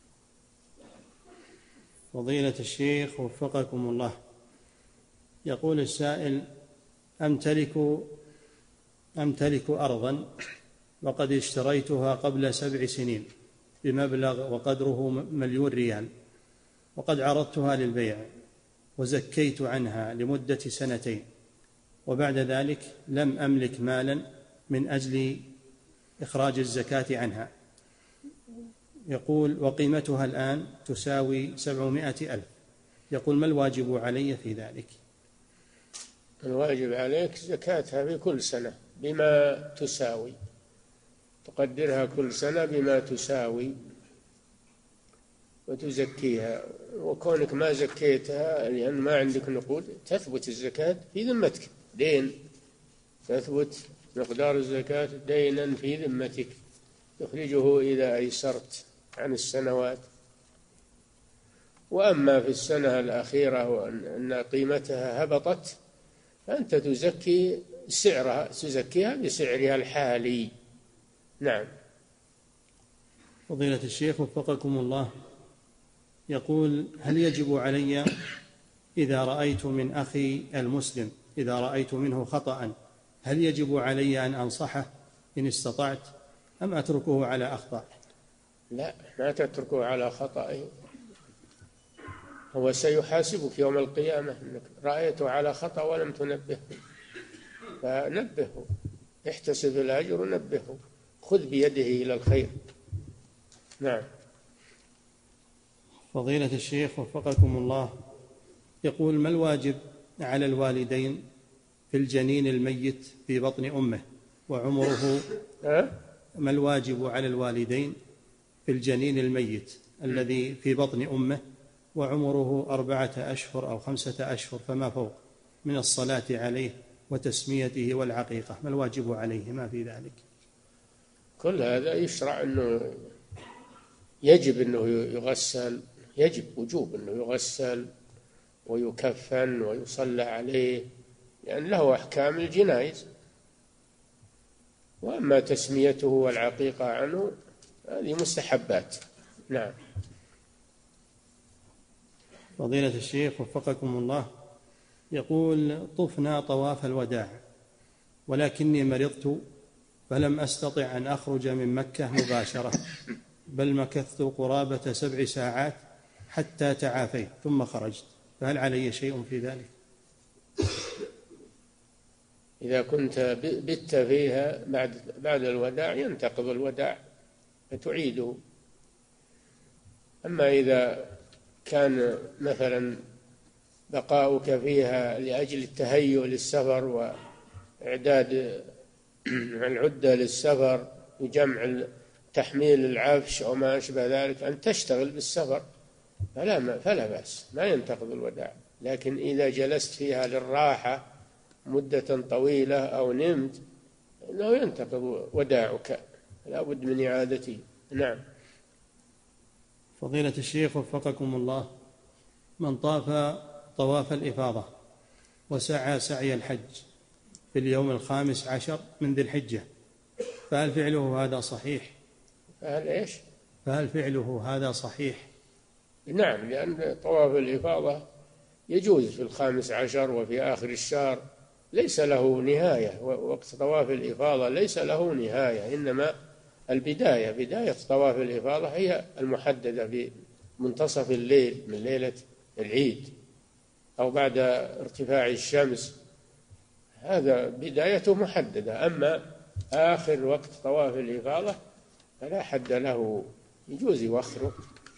فضيلة الشيخ وفقكم الله، يقول السائل: أمتلك أمتلك أرضا وقد اشتريتها قبل سبع سنين بمبلغ وقدره مليون ريال، وقد عرضتها للبيع وزكيت عنها لمدة سنتين، وبعد ذلك لم أملك مالا من أجل إخراج الزكاة عنها. يقول: وقيمتها الآن تساوي سبعمائة ألف. يقول: ما الواجب علي في ذلك؟ الواجب عليك زكاتها في كل سنة بما تساوي، تقدرها كل سنة بما تساوي وتزكيها. وكونك ما زكيتها لأن ما عندك نقود، تثبت الزكاة في ذمتك، دين، تثبت مقدار الزكاة دينا في ذمتك تخرجه إذا أيسرت عن السنوات. وأما في السنة الأخيرة وأن قيمتها هبطت فأنت تزكي سعرها، تزكيها بسعرها الحالي. نعم. فضيلة الشيخ وفقكم الله، يقول: هل يجب علي إذا رأيت من أخي المسلم إذا رأيت منه خطأ هل يجب علي أن أنصحه إن استطعت، أم أتركه على أخطأ؟ لا، ما تتركه على خطأ، هو سيحاسبك يوم القيامة أنك رأيته على خطأ ولم تنبهه، فنبهه، احتسب الأجر ونبهه، خذ بيده إلى الخير. نعم. فضيلة الشيخ وفقكم الله، يقول: ما الواجب على الوالدين في الجنين الميت في بطن أمه وعمره ما الواجب على الوالدين في الجنين الميت الذي في بطن أمه وعمره أربعة أشهر أو خمسة أشهر فما فوق من الصلاة عليه وتسميته والعقيقة؟ ما الواجب عليه ما في ذلك؟ كل هذا يشرع أنه يجب أنه يغسل، يجب وجوب أنه يغسل ويكفن ويصلى عليه، لأن له أحكام الجنائز. وأما تسميته والعقيقة عنه هذه مستحبات. نعم. فضيلة الشيخ وفقكم الله، يقول: طفنا طواف الوداع ولكني مرضت فلم أستطع أن أخرج من مكة مباشرة، بل مكثت قرابة سبع ساعات حتى تعافيت ثم خرجت، فهل علي شيء في ذلك؟ إذا كنت بت فيها بعد بعد الوداع ينتقض الوداع فتعيده. أما إذا كان مثلا بقاؤك فيها لأجل التهيؤ للسفر وإعداد العدة للسفر وجمع تحميل العفش أو ما أشبه ذلك، أن تشتغل بالسفر فلا, ما فلا بأس، ما ينتقض الوداع. لكن إذا جلست فيها للراحة مدة طويلة أو نمت إنه ينتقض وداعك، لا بد من إعادته. نعم. فضيلة الشيخ وفقكم الله، من طاف طواف الإفاضة وسعى سعي الحج في اليوم الخامس عشر من ذي الحجة فهل فعله هذا صحيح؟ فهل إيش؟ فهل فعله هذا صحيح؟ نعم، لأن طواف الإفاضة يجوز في الخامس عشر وفي آخر الشهر، ليس له نهاية. وقت طواف الإفاضة ليس له نهاية، إنما البداية بداية طواف الإفاضة هي المحددة في منتصف الليل من ليلة العيد أو بعد ارتفاع الشمس، هذا بدايته محددة. أما آخر وقت طواف الإفاضة فلا حد له، يجوز يوخره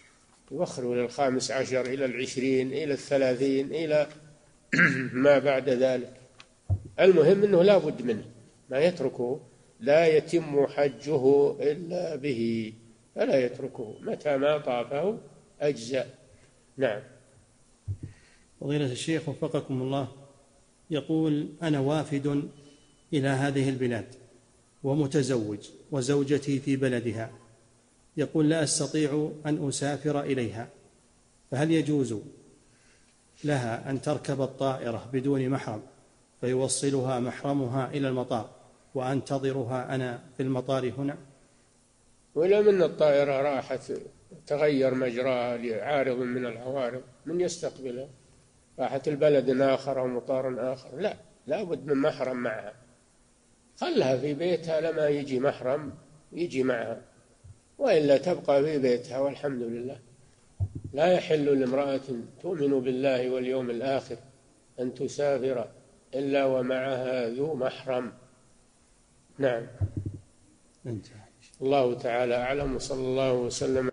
يوخروا إلى الخامس عشر، إلى العشرين، إلى الثلاثين، إلى ما بعد ذلك. المهم أنه لا بد منه، ما يتركه، لا يتم حجه إلا به، فلا يتركه، متى ما طافه أجزأ. نعم. فضيلة الشيخ وفقكم الله، يقول: أنا وافد إلى هذه البلاد ومتزوج وزوجتي في بلدها، يقول: لا أستطيع أن أسافر إليها، فهل يجوز لها أن تركب الطائرة بدون محرم فيوصلها محرمها إلى المطار وأنتظرها أنا في المطار هنا؟ ولو من الطائرة راحت تغير مجراها لعارض من العوارض، من يستقبلها؟ راحت البلد آخر أو مطار آخر، لا، لا بد من محرم معها. خلها في بيتها لما يجي محرم يجي معها، وإلا تبقى في بيتها والحمد لله. لا يحل لامرأة تؤمن بالله واليوم الآخر أن تسافر إلا ومعها ذو محرم. نعم. انتهى. الله تعالى أعلم، وصلى الله وسلم